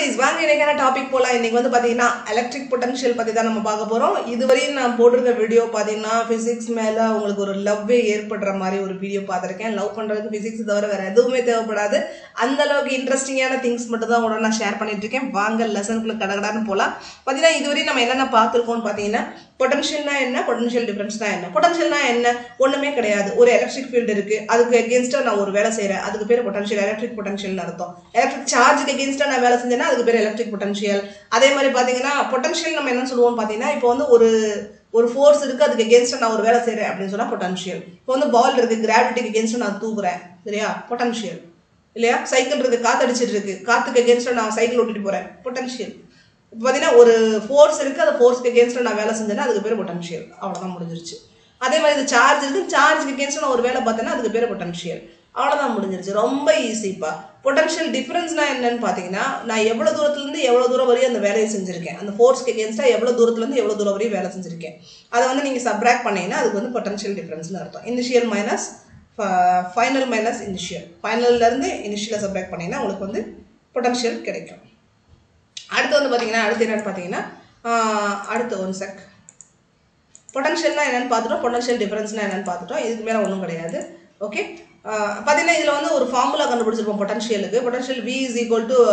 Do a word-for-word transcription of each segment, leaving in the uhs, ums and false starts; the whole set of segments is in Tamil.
குட்டீஸ் வாங்க இன்னைக்கான டாபிக் போலாம். இன்னைக்கு வந்து பாத்தீங்கன்னா எலக்ட்ரிக் பொட்டன்ஷியல் பத்தி தான் நம்ம பார்க்க போறோம். இதுவரையும் நான் போட்டிருக்க வீடியோ பாத்தீங்கன்னா பிசிக்ஸ் மேல உங்களுக்கு ஒரு லவ்வே ஏற்படுற மாதிரி ஒரு வீடியோ பார்த்திருக்கேன். லவ் பண்றதுக்கு பிசிக்ஸ் தவிர வேற எதுவுமே தேவைப்படாது. அந்த அளவுக்கு இன்ட்ரெஸ்டிங்கான திங்ஸ் மட்டும் தான் உடனே நான் ஷேர் பண்ணிட்டு இருக்கேன். வாங்க லெசனுக்குள்ள கடகடான்னு போலாம். பாத்தீங்கன்னா இதுவரையும் நம்ம என்னென்ன பார்த்திருக்கோம்னு பாத்தீங்கன்னா பொட்டன்ஷியல்னா என்ன, பொட்டன்ஷியல் டிஃபரன்ஸ்னா என்ன. பொட்டன்ஷியல்னா என்ன, ஒண்ணுமே கிடையாது. ஒரு எலக்ட்ரிக் ஃபீல்டு இருக்கு, அதுக்கு எகென்ஸ்டா நான் ஒரு வேலை செய்யறேன், அதுக்கு பேர் பொட்டன்ஷியல், எலக்ட்ரிக் பொட்டன்ஷியல் அர்த்தம். எலக்ட்ரிக் சார்ஜுக்கு எகென்ஸ்டா நான் வேலை செஞ்சேன்னா அதுக்கு பேர் எலக்ட்ரிக் பொட்டன்ஷியல். அதே மாதிரி பாத்தீங்கன்னா பொட்டன்ஷியல் நம்ம என்ன சொல்லுவோம் பாத்தீங்கன்னா, இப்போ வந்து ஒரு ஒரு ஃபோர்ஸ் இருக்கு, அதுக்கு எகென்ஸ்டா நான் ஒரு வேலை செய்யறேன் அப்படின்னு சொன்னா பொட்டன்ஷியல். இப்போ வந்து பால் இருக்கு, கிராவிட்டிக்கு எகென்ஸ்டா நான் தூக்குறேன், சரியா, பொட்டன்ஷியல் இல்லையா. சைக்கிள் இருக்கு, காத்தடிச்சிட்டு இருக்கு, காத்துக்கு எகென்ஸ்டா நான் சைக்கிள் ஓட்டிட்டு போறேன், பொட்டன்ஷியல். இப்போ பார்த்தீங்கன்னா ஒரு ஃபோர்ஸ் இருக்கு, அந்த ஃபோர்ஸ்க்கு எகென்ஸ்டா நான் வேலை செஞ்சேன்னா அதுக்கு பேர் பொட்டன்ஷியல். அவ்வளோதான், முடிஞ்சிருச்சு. அதே மாதிரி இந்த சார்ஜ் இருக்கு, சார்ஜுக்கு எகென்ஸ்டா நான் ஒரு வேலை பார்த்தேன்னா அதுக்கு பேர் பொட்டன்ஷியல். அவ்வளோதான், முடிஞ்சிருச்சு. ரொம்ப ஈஸிப்பா. பொட்டன்ஷியல் டிஃபரன்ஸ்னா என்னன்னு பார்த்தீங்கன்னா, நான் எவ்வளோ தூரத்துலேருந்து எவ்வளோ தூரம் வரையும் அந்த வேலையை செஞ்சிருக்கேன், அந்த ஃபோர்ஸ்க்கு எகென்ஸ்டா எவ்வளோ தூரத்துலேருந்து எவ்வளோ தூரம் வரையும் வேலை செஞ்சிருக்கேன், அதை வந்து நீங்கள் சப்ராக்ட் பண்ணீங்கன்னா அதுக்கு வந்து பொட்டன்ஷியல் டிஃபரன்ஸ்னு அர்த்தம். Initial minus final minus initial, ஃபைனல்லேருந்து இனிஷியலை சப்ராக்ட் பண்ணீங்கன்னா உங்களுக்கு வந்து பொட்டன்ஷியல் கிடைக்கும். அடுத்து வந்து பார்த்தீங்கன்னா அடுத்து என்னன்னு பார்த்தீங்கன்னா அடுத்து ஒன் செக் பொட்டன்ஷியல்னா என்னன்னு பார்த்துட்டோம், பொட்டன்ஷியல் டிஃபரன்ஸ்னா என்னன்னு பார்த்துட்டோம். இதுக்கு மேலே ஒன்றும் கிடையாது. ஓகே, பார்த்தீங்கன்னா இதில் வந்து ஒரு ஃபார்முலா கண்டுபிடிச்சிருப்போம் பொட்டன்ஷியலுக்கு. Potential V is equal to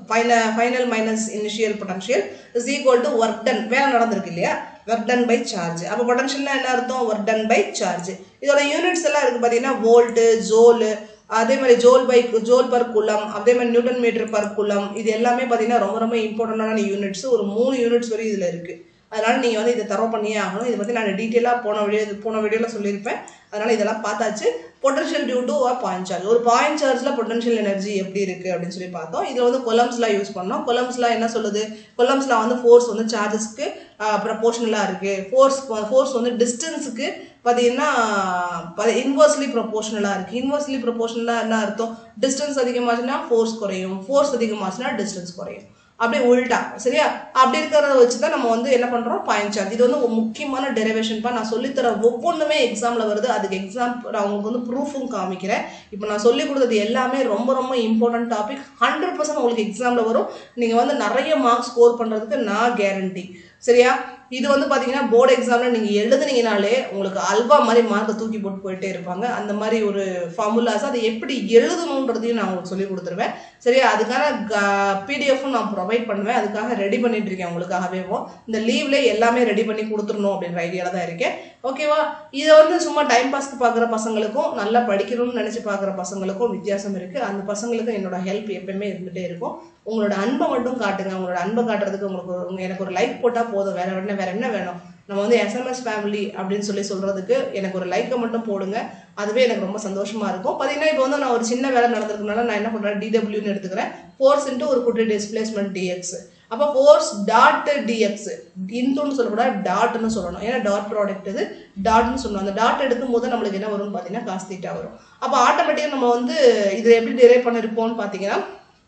final minus initial potential is equal to work done. வேலை நடந்திருக்கு இல்லையா, ஒர்க் டன் பை சார்ஜ். அப்போ பொட்டன்ஷியல்னா என்ன அர்த்தம், ஒர்க் டன் பை சார்ஜ். இதோட யூனிட்ஸ் எல்லாம் இருக்குது பார்த்தீங்கன்னா, வோல்ட்டு, ஜோலு, அதே மாதிரி ஜோல் பை ஜோல் பர் குலம், அதே மாதிரி நியூட்டன் மீட்டர் பர் குலம். இது எல்லாமே பார்த்தீங்கன்னா ரொம்ப ரொம்ப இம்பார்ட்டண்டான யூனிட்ஸ். ஒரு மூணு யூனிட்ஸ் வரையும் இதில் இருக்குது. அதனால நீங்கள் வந்து இதை தரோ பண்ணியே ஆகணும். இதை பற்றி நான் டீட்டெயிலாக போன வீடியோ போன வீடியோவில் சொல்லியிருப்பேன். அதனால் இதெல்லாம் பார்த்தாச்சு. Potential due to a point charge. ஒரு பாயிண்ட் சார்ஜில் பொட்டன்ஷியல் எனர்ஜி எப்படி இருக்குது அப்படின்னு சொல்லி பார்த்தோம். இதில் வந்து கொலம்ஸ்லாம் யூஸ் பண்ணோம். கொலம்ஸ்லாம் என்ன சொல்லுது, கொலம்ஸ்லாம் வந்து ஃபோர்ஸ் வந்து சார்ஜஸ்க்கு ப்ரொபோர்ஷனலாக இருக்குது. ஃபோர்ஸ் ஃபோர்ஸ் வந்து டிஸ்டன்ஸுக்கு பார்த்தீங்கன்னா இன்வர்ஸ்லி ப்ரொபோர்ஷனலாக இருக்குது. இன்வர்ஸ்லி ப்ரொபோர்ஷனலாக என்ன அர்த்தம், டிஸ்டன்ஸ் அதிகமாச்சுன்னா ஃபோர்ஸ் குறையும், ஃபோர்ஸ் அதிகமாச்சுன்னா டிஸ்டன்ஸ் குறையும். அப்படியே உல்டா, சரியா. அப்படி இருக்கிறத வச்சு தான் நம்ம வந்து என்ன பண்ணுறோம், பாயிண்ட் சார்ஜ். இது வந்து ஒரு முக்கியமான டெரிவேஷன்ப்பா. நான் சொல்லித்தர ஒவ்வொன்றுமே எக்ஸாமில் வருது. அதுக்கு எக்ஸாம் நான் உங்களுக்கு வந்து ப்ரூஃபும் காமிக்கிறேன். இப்போ நான் சொல்லி கொடுத்தது எல்லாமே ரொம்ப ரொம்ப இம்பார்ட்டன்ட் டாபிக். ஹண்ட்ரட் பர்சன்ட் உங்களுக்கு எக்ஸாமில் வரும். நீங்கள் வந்து நிறைய மார்க்ஸ் ஸ்கோர் பண்ணுறதுக்கு நான் கேரண்டி, சரியா. இது வந்து பார்த்தீங்கன்னா போர்டு எக்ஸாமில் நீங்கள் எழுதுனீங்கனாலே உங்களுக்கு அல்வா மாதிரி மார்க்கை தூக்கி போட்டு போயிட்டே இருப்பாங்க. அந்த மாதிரி ஒரு ஃபார்முலாஸ், அதை எப்படி எழுதணுன்றதையும் நான் உங்களுக்கு சொல்லி கொடுத்துருவேன், சரியா. அதுக்கான பிடிஎஃப்பும் நான் ப்ரொவைட் பண்ணுவேன். அதுக்காக ரெடி பண்ணிட்டு இருக்கேன் உங்களுக்காகவே. இந்த லீவ்ல எல்லாமே ரெடி பண்ணி கொடுத்துடணும் அப்படின்ற ஐடியாவில் தான் இருக்கேன், ஓகேவா. இதை வந்து சும்மா டைம் பாஸ்க்கு பார்க்குற பசங்களுக்கும் நல்லா படிக்கணும்னு நினச்சி பார்க்குற பசங்களுக்கும் வித்தியாசம் இருக்குது. அந்த பசங்களுக்கும் என்னோட ஹெல்ப் எப்பயுமே இருந்துகிட்டே இருக்கும். உங்களோட அன்பை மட்டும் காட்டுங்க. உங்களோட அன்பை காட்டுறதுக்கு உங்களுக்கு எனக்கு ஒரு லைக் போட்டால் போதும், வேற என்ன வேற என்ன வேணும். நம்ம வந்து எஸ்எம்எஸ் ஃபேமிலி அப்படின்னு சொல்லி சொல்றதுக்கு எனக்கு ஒரு லைக்கை மட்டும் போடுங்க, அதுவே எனக்கு ரொம்ப சந்தோஷமா இருக்கும். பார்த்தீங்கன்னா இப்போ வந்து நான் ஒரு சின்ன வேலை நடந்திருக்கனால நான் என்ன பண்ணுறேன், டிடபிள்யூன்னு எடுத்துக்கிறேன். ஃபோர்ஸ் இன்ட்டு ஒரு குட்டி டிஸ்பிளேஸ்மெண்ட் டிஎக்ஸ். அப்போ ஃபோர்ஸ் டாட் டிஎக்ஸ், இன்ட்டுன்னு சொல்லக்கூடாது, டாட்னு சொல்லணும். ஏன்னா டாட் ப்ராடக்ட் இது, டாட்னு சொல்லணும். அந்த டாட் எடுக்கும் போது நம்மளுக்கு என்ன வரும்னு பார்த்தீங்கன்னா காஸ் தீட்டா வரும். அப்போ ஆட்டோமேட்டிக்காக நம்ம வந்து இதை எப்படி டிரைவ் பண்ணிருப்போம்னு பார்த்தீங்கன்னா,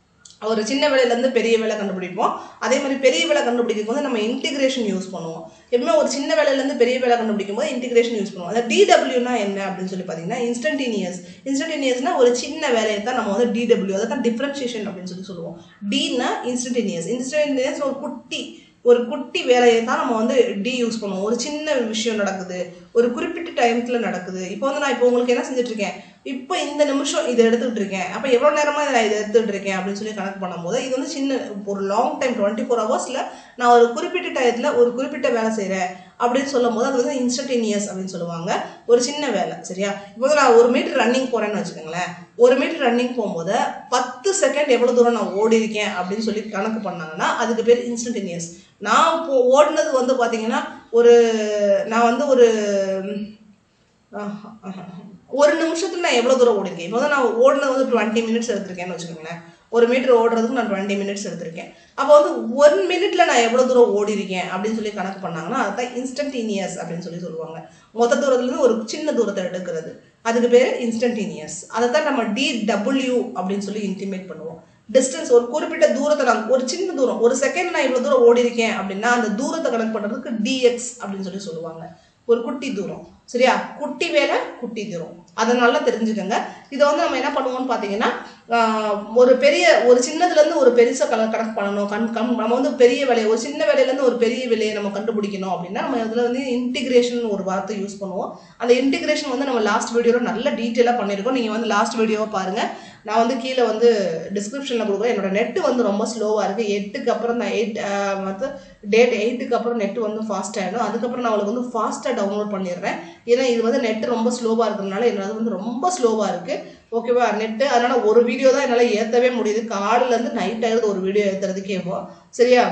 ஒரு சின்ன வேலையிலேருந்து பெரிய வேலை கண்டுபிடிப்போம். அதே மாதிரி பெரிய வேலை கண்டுபிடிக்கும் போது நம்ம இன்டிகிரேஷன் யூஸ் பண்ணுவோம். எப்பவுமே ஒரு சின்ன வேலையிலேருந்து பெரிய வேலை கண்டுபிடிக்கும் போது இன்டிகிரேஷன் யூஸ் பண்ணுவோம். அந்த டிடபிள்யூனா என்ன அப்படின்னு சொல்லி பார்த்தீங்கன்னா, இன்ஸ்டன்டீனியஸ். இன்ஸ்டன்டீனியஸ்னா ஒரு சின்ன வேலையை தான் நம்ம வந்து டிடபிள்யூ, அதை தான் டிஃபரன்ஷியேஷன் அப்படின்னு சொல்லி சொல்லுவோம். டின்னா இன்ஸ்டன்டீனியஸ். இன்ஸ்டன்டீனியஸ் ஒரு குட்டி ஒரு குட்டி வேலையை தான் நம்ம வந்து டி யூஸ் பண்ணுவோம். ஒரு சின்ன விஷயம் நடக்குது, ஒரு குறிப்பிட்ட டைம்ல நடக்குது. இப்போ வந்து நான் இப்போ உங்களுக்கு என்ன செஞ்சுட்டு இருக்கேன், இப்போ இந்த நிமிஷம் இதை எடுத்துக்கிட்டு இருக்கேன், அப்போ எவ்வளோ நேரமாக நான் இதை எடுத்துக்கிட்டு இருக்கேன் அப்படின்னு சொல்லி கணக்கு பண்ணும்போது இது வந்து சின்ன ஒரு லாங் டைம் டுவெண்ட்டி ஃபோர் ஹவர்ஸில் நான் ஒரு குறிப்பிட்ட டயத்தில் ஒரு குறிப்பிட்ட வேலை செய்கிறேன் அப்படின்னு சொல்லும் போது அது வந்து இன்ஸ்டன்டீனியஸ் அப்படின்னு சொல்லுவாங்க. ஒரு சின்ன வேலை, சரியா. இப்போ நான் ஒரு மீட்டர் ரன்னிங் போகிறேன்னு வச்சுக்கோங்களேன். ஒரு மீட்டர் ரன்னிங் போகும்போது பத்து செகண்ட் எவ்வளோ தூரம் நான் ஓடி இருக்கேன் அப்படின்னு சொல்லி கணக்கு பண்ணாங்கன்னா அதுக்கு பேர் இன்ஸ்டன்டீனியஸ். நான் இப்போ ஓடினது வந்து பார்த்தீங்கன்னா ஒரு நான் வந்து ஒரு ஒரு நிமிஷத்துல நான் எவ்வளோ தூரம் ஓடிருக்கேன். இப்போ வந்து நான் ஓடினது வந்து டுவெண்ட்டி மினிட்ஸ் எடுத்திருக்கேன்னு வச்சுக்கோங்களேன். ஒரு மீட்டர் ஓடுறதுக்கு நான் டுவெண்ட்டி மினிட்ஸ் எடுத்திருக்கேன். அப்போ வந்து ஒன் மினிட்ல நான் எவ்வளோ தூரம் ஓடி இருக்கேன் அப்படின்னு சொல்லி கணக்கு பண்ணாங்கன்னா அதுதான் இன்ஸ்டன்டீனியஸ் அப்படின்னு சொல்லி சொல்லுவாங்க. மொத்த தூரத்துலேருந்து ஒரு சின்ன தூரத்தை எடுக்கிறது, அதுக்கு பேர் இன்ஸ்டன்டீனியஸ். அதை தான் நம்ம டி டபிள்யூ அப்படின்னு சொல்லி இன்டிமேட் பண்ணுவோம். டிஸ்டன்ஸ் ஒரு குறிப்பிட்ட தூரத்தை நான் ஒரு சின்ன தூரம் ஒரு செகண்ட் நான் இவ்வளோ தூரம் ஓடி இருக்கேன் அப்படின்னா அந்த தூரத்தை கணக்கு பண்ணுறதுக்கு டிஎக்ஸ் அப்படின்னு சொல்லி சொல்லுவாங்க. ஒரு குட்டி தூரம் சரியா குட்டி வேலை குட்டி தூரம் அதை நல்லா தெரிஞ்சுக்கோங்க இதை வந்து நம்ம என்ன பண்ணுவோம்னு பார்த்தீங்கன்னா ஒரு பெரிய ஒரு சின்னதுலேருந்து ஒரு பெருசாக கல கணக்கு பண்ணணும் கண் கம் நம்ம வந்து பெரிய வேலையை ஒரு சின்ன வேலையிலேருந்து ஒரு பெரிய வேலையை நம்ம கண்டுபிடிக்கணும் அப்படின்னா நம்ம இதில் வந்து இன்டிகிரேஷன் ஒரு வார்த்தை யூஸ் பண்ணுவோம் அந்த இன்டிகிரேஷன் வந்து நம்ம லாஸ்ட் வீடியோவில் நல்ல டீட்டெயிலாக பண்ணியிருக்கோம் நீங்கள் வந்து லாஸ்ட் வீடியோவை பாருங்கள் நான் வந்து கீழே வந்து டிஸ்கிரிப்ஷனில் கொடுக்குறேன் என்னோட நெட்டு வந்து ரொம்ப ஸ்லோவாக இருக்குது எட்டுக்கு அப்புறம் நான் எயிட் மற்ற டேட் எயிட்டுக்கு அப்புறம் நெட்டு வந்து ஃபாஸ்ட் ஆகிடும் அதுக்கப்புறம் நான் அவளுக்கு வந்து ஃபாஸ்ட்டாக டவுன்லோட் பண்ணிடுறேன் ஏன்னா இது வந்து நெட்டு ரொம்ப ஸ்லோவாக இருக்கிறதுனால என்னது வந்து ரொம்ப ஸ்லோவாக இருக்குது ஓகேவா நெட்டு அதனால் ஒரு வீடியோ தான் என்னால் ஏற்றவே முடியுது காலையிலேருந்து நைட் ஆகிடுது ஒரு வீடியோ ஏற்றுறதுக்கே போ சரியா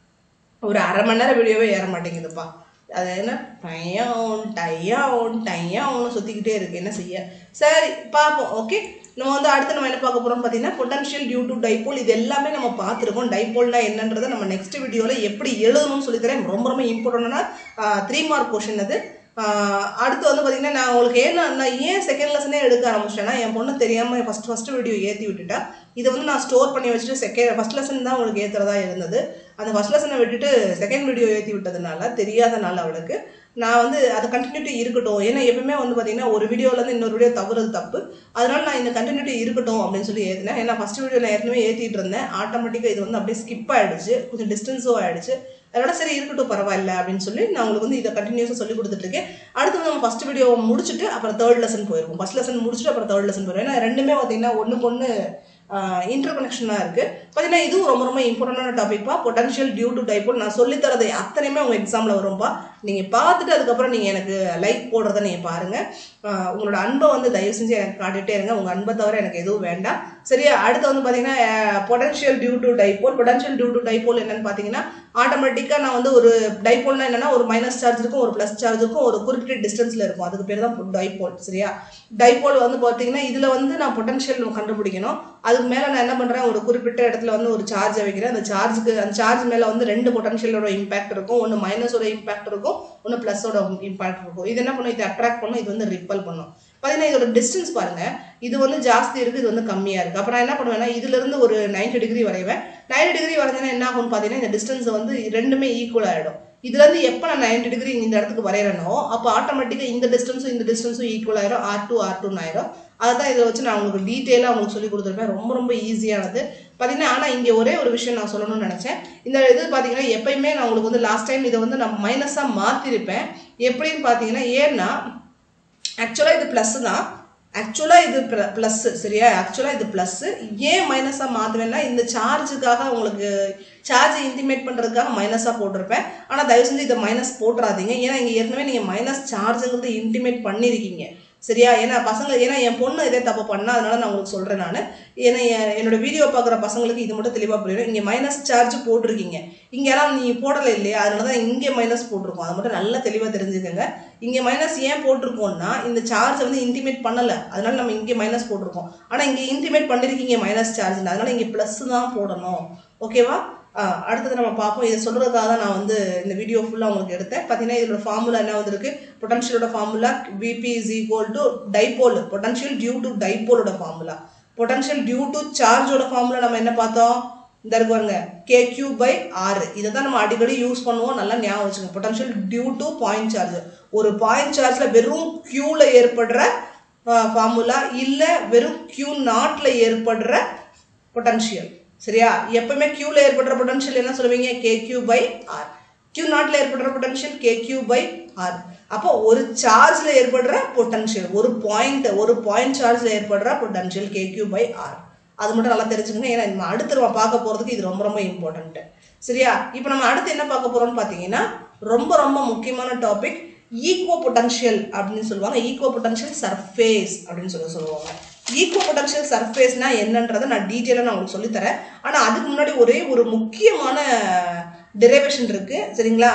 ஒரு அரை மணி நேரம் வீடியோவே ஏற மாட்டேங்குதுப்பா அது என்ன டையம் டையம் டையம்னு சுற்றிக்கிட்டே இருக்குது என்ன செய்ய சரி பார்ப்போம் ஓகே நம்ம வந்து அடுத்து நம்ம என்ன பார்க்க போகிறோம் பார்த்தீங்கன்னா பொட்டன்ஷியல் டியூ டு டைபோல் இது எல்லாமே நம்ம பார்த்துருக்கோம் டைபோல்னா என்னன்றதை நம்ம நெக்ஸ்ட் வீடியோவில் எப்படி எழுதணும்னு சொல்லித்தரேன் ரொம்ப ரொம்ப இம்பார்ட்டண்டான த்ரீ மார்க் கொஷின் அது அடுத்து வந்து பார்த்தீங்கன்னா நான் உங்களுக்கு ஏன் நான் ஏன் செகண்ட் லெசனே எடுக்க ஆரம்பிச்சிட்டேன்னா என் பொண்ணு தெரியாமல் ஃபஸ்ட் ஃபஸ்ட்டு வீடியோ ஏற்றி விட்டுட்டா இதை வந்து நான் ஸ்டோர் பண்ணி வச்சுட்டு செகண்ட் ஃபஸ்ட் லெசன் தான் உங்களுக்கு ஏற்றுறதா இருந்தது அந்த ஃபஸ்ட் லெசனை விட்டுட்டு செகண்ட் வீடியோ ஏற்றி விட்டதுனால தெரியாதனால அவளுக்கு நான் வந்து அதை கண்டினியூட்டி இருக்கட்டும் ஏன்னா எப்பவுமே வந்து பார்த்தீங்கன்னா ஒரு வீடியோலேருந்து இன்னொரு வீடியோ தவறுது தப்பு அதனால நான் இந்த கண்டினியூட்டி இருக்கட்டும் அப்படின்னு சொல்லி ஏற்றினேன் ஏன்னா ஃபஸ்ட் வீடியோ நான் ஏற்கனவே ஏற்றிட்டு இருந்தேன் ஆட்டோமேட்டிக்காக இது வந்து அப்படியே ஸ்கிப் ஆகிடுச்சு கொஞ்சம் டிஸ்டன்ஸும் ஆகிடுச்சு அதோட சரி இருக்கட்டும் பரவாயில்ல அப்படின்னு சொல்லி நான் உங்களுக்கு வந்து இதை கண்டினியூஸாக சொல்லி கொடுத்துட்ருக்கேன் அடுத்து நம்ம ஃபஸ்ட் வீடியோ முடிச்சுட்டு அப்புறம் தேர்ட் லெசன் போயிருக்கும் ஃபஸ்ட் லெசன் முடிச்சுட்டு அப்புறம் தேர்ட் லெசன் போயிருவோம் ஏன்னா ரெண்டுமே பார்த்தீங்கன்னா ஒன்றுக்கு ஒன்று இன்டர் கனெக்ஷனாக இருக்குது பார்த்தீங்கன்னா இதுவும் ரொம்ப ரொம்ப இம்பார்ட்டண்டான டாபிக்ப்பா பொட்டன்ஷியல் டியூ டு டைபோல் நான் சொல்லித்தரதை அத்தனையுமே உங்கள் எக்ஸாமில் வரும்பா நீங்கள் பார்த்துட்டு அதுக்கப்புறம் நீங்கள் எனக்கு லைக் போடுறத நீங்கள் பாருங்கள் உங்களோட அன்பை வந்து தயவு செஞ்சு எனக்கு காட்டிகிட்டே இருங்க உங்கள் அன்பை தவிர எனக்கு எதுவும் வேண்டாம் சரியா அடுத்து வந்து பார்த்தீங்கன்னா potential due to dipole potential due to dipole என்னன்னு பார்த்தீங்கன்னா ஆட்டோமேட்டிக்காக நான் வந்து ஒரு டைபோல்னா என்னன்னா ஒரு மைனஸ் சார்ஜ் இருக்கும் ஒரு ப்ளஸ் சார்ஜ் இருக்கும் ஒரு குறிப்பிட்ட டிஸ்டன்ஸில் இருக்கும் அதுக்கு பேர் தான் டைபோல் சரியா டைபோல் வந்து பார்த்தீங்கன்னா இதில் வந்து நான் பொட்டன்ஷியல் கண்டுபிடிக்கணும் அதுக்கு மேலே நான் என்ன பண்ணுறேன் ஒரு குறிப்பிட்ட இடத்துல வந்து ஒரு சார்ஜை வைக்கிறேன் அந்த சார்ஜுக்கு அந்த சார்ஜ் மேலே வந்து ரெண்டு பொட்டன்ஷியலோட இம்பாக்ட் இருக்கும் ஒன்று மைனஸோட இம்பாக்ட் இருக்கும் ஒன்று ப்ளஸோட இம்பாக்ட் இருக்கும் இது என்ன பண்ணும் இது அட்ராக்ட் பண்ணும் இது வந்து ரிப்பல் பண்ணும் பார்த்தீங்கன்னா இதோட டிஸ்டன்ஸ் பாருங்க இது வந்து ஜாஸ்தி இருக்குது இது வந்து கம்மியாக இருக்குது அப்புறம் என்ன பண்ணுவேன்னா இதுலேருந்து ஒரு நைன்டி டிகிரி வரைவேன் நைன்டி டிகிரி வரைஞ்சேன்னா என்ன ஆகும்னு பார்த்தீங்கன்னா இந்த டிஸ்டன்ஸ் வந்து ரெண்டுமே ஈக்குவல் ஆகிடும் இதுலேருந்து எப்போ நான் நைன்டி டிகிரி இந்த இடத்துக்கு வரைகிறனோ அப்போ ஆட்டோமேட்டிக்காக இந்த டிஸ்டன்ஸும் இந்த டிஸ்டன்ஸும் ஈக்குவல் ஆயிரும் ஆர் டூ ஆர் டூன்னு ஆயிரும் அதுதான் இதை வச்சு நான் உங்களுக்கு டீட்டெயிலாக உங்களுக்கு சொல்லி கொடுத்துருப்பேன் ரொம்ப ரொம்ப ஈஸியானது பார்த்தீங்கன்னா ஆனால் இங்கே ஒரே ஒரு விஷயம் நான் சொல்லணும்னு நினச்சேன் இந்த இது பார்த்தீங்கன்னா எப்பயுமே நான் உங்களுக்கு வந்து லாஸ்ட் டைம் இதை வந்து நான் மைனஸாக மாற்றிருப்பேன் எப்படின்னு பார்த்தீங்கன்னா ஏன்னா ஆக்சுவலாக இது ப்ளஸ் தான் ஆக்சுவலாக இது ப்ளஸ் சரியா ஆக்சுவலாக இது ப்ளஸ் ஏன் மைனஸாக மாற்றுவேன்னா இந்த சார்ஜுக்காக உங்களுக்கு சார்ஜை இன்டிமேட் பண்ணுறதுக்காக மைனஸாக போட்டிருப்பேன் ஆனால் தயவு செஞ்சு இதை மைனஸ் போட்டுறாதீங்க ஏன்னா இங்கே ஏற்கனவே நீங்கள் மைனஸ் சார்ஜுங்கிறது இன்டிமேட் பண்ணியிருக்கீங்க சரியா ஏன்னா பசங்க ஏன்னா என் பொண்ணு இதே தப்பு பண்ணா அதனால நான் உங்களுக்கு சொல்கிறேன் நான் ஏன்னா என்னோட வீடியோ பார்க்குற பசங்களுக்கு இது மட்டும் தெளிவாக புரியும் இங்கே மைனஸ் சார்ஜ் போட்டிருக்கீங்க இங்கெல்லாம் நீ போடலை இல்லையா அதனால தான் இங்கே மைனஸ் போட்டிருக்கோம் அது மட்டும் நல்லா தெளிவாக தெரிஞ்சுக்கோங்க இங்கே மைனஸ் ஏன் போட்டிருக்கோம்னா இந்த சார்ஜை வந்து இன்டிமேட் பண்ணலை அதனால நம்ம இங்கே மைனஸ் போட்டிருக்கோம் ஆனால் இங்கே இன்டிமேட் பண்ணியிருக்கீங்க மைனஸ் சார்ஜ் அதனால இங்கே ப்ளஸ் தான் போடணும் ஓகேவா அடுத்தது நம்ம பார்ப்போம் இதை சொல்கிறதுக்காக தான் நான் வந்து இந்த வீடியோ ஃபுல்லாக உங்களுக்கு எடுத்தேன் பார்த்தீங்கன்னா இதோட ஃபார்முலா என்ன வந்துருக்கு பொட்டன்ஷியலோட formula VP is equal to dipole potential due to டைபோலோட ஃபார்முலா பொட்டன்ஷியல் டியூ டு சார்ஜோட ஃபார்முலா நம்ம என்ன பார்த்தோம் இந்த இருக்குவாங்க கே கியூ பை ஆர் இதை தான் நம்ம அடிக்கடி யூஸ் பண்ணுவோம் நல்லா ஞாபகம் வச்சுக்கோங்க potential due to point charge ஒரு பாயிண்ட் சார்ஜில் வெறும் கியூவில் ஏற்படுற ஃபார்முலா இல்லை வெறும் கியூ நாட்டில் ஏற்படுற பொட்டன்ஷியல் சரியா எப்பவுமே கியூல ஏற்படுற பொட்டன்ஷியல் என்ன சொல்லுவீங்க K Q by R Q நாட்ல ஏற்படுற potential K Q by R அப்போ ஒரு சார்ஜ்ல ஏற்படுற பொட்டன்ஷியல் ஒரு பாயிண்ட் ஒரு பாயிண்ட் சார்ஜ்ல ஏற்படுற potential K Q by R அது மட்டும் நல்லா தெரிஞ்சுக்கணும் ஏன்னா நம்ம அடுத்து நம்ம பார்க்க போறதுக்கு இது ரொம்ப ரொம்ப இம்பார்ட்டன்ட் சரியா இப்போ நம்ம அடுத்து என்ன பார்க்க போறோம்னு பார்த்தீங்கன்னா ரொம்ப ரொம்ப முக்கியமான டாபிக் ஈக்குவோ பொட்டன்ஷியல் அப்படின்னு சொல்லுவாங்க ஈக்குவோ பொட்டன்ஷியல் சர்ஃபேஸ் அப்படின்னு சொல்லி சொல்லுவாங்க ஈக்குவோ பொட்டன்ஷியல் சர்ஃபேஸ்னா என்னன்றதை நான் டீட்டெயிலாக நான் உங்களுக்கு சொல்லித்தரேன் ஆனால் அதுக்கு முன்னாடி ஒரே ஒரு முக்கியமான டெரிவேஷன் இருக்கு சரிங்களா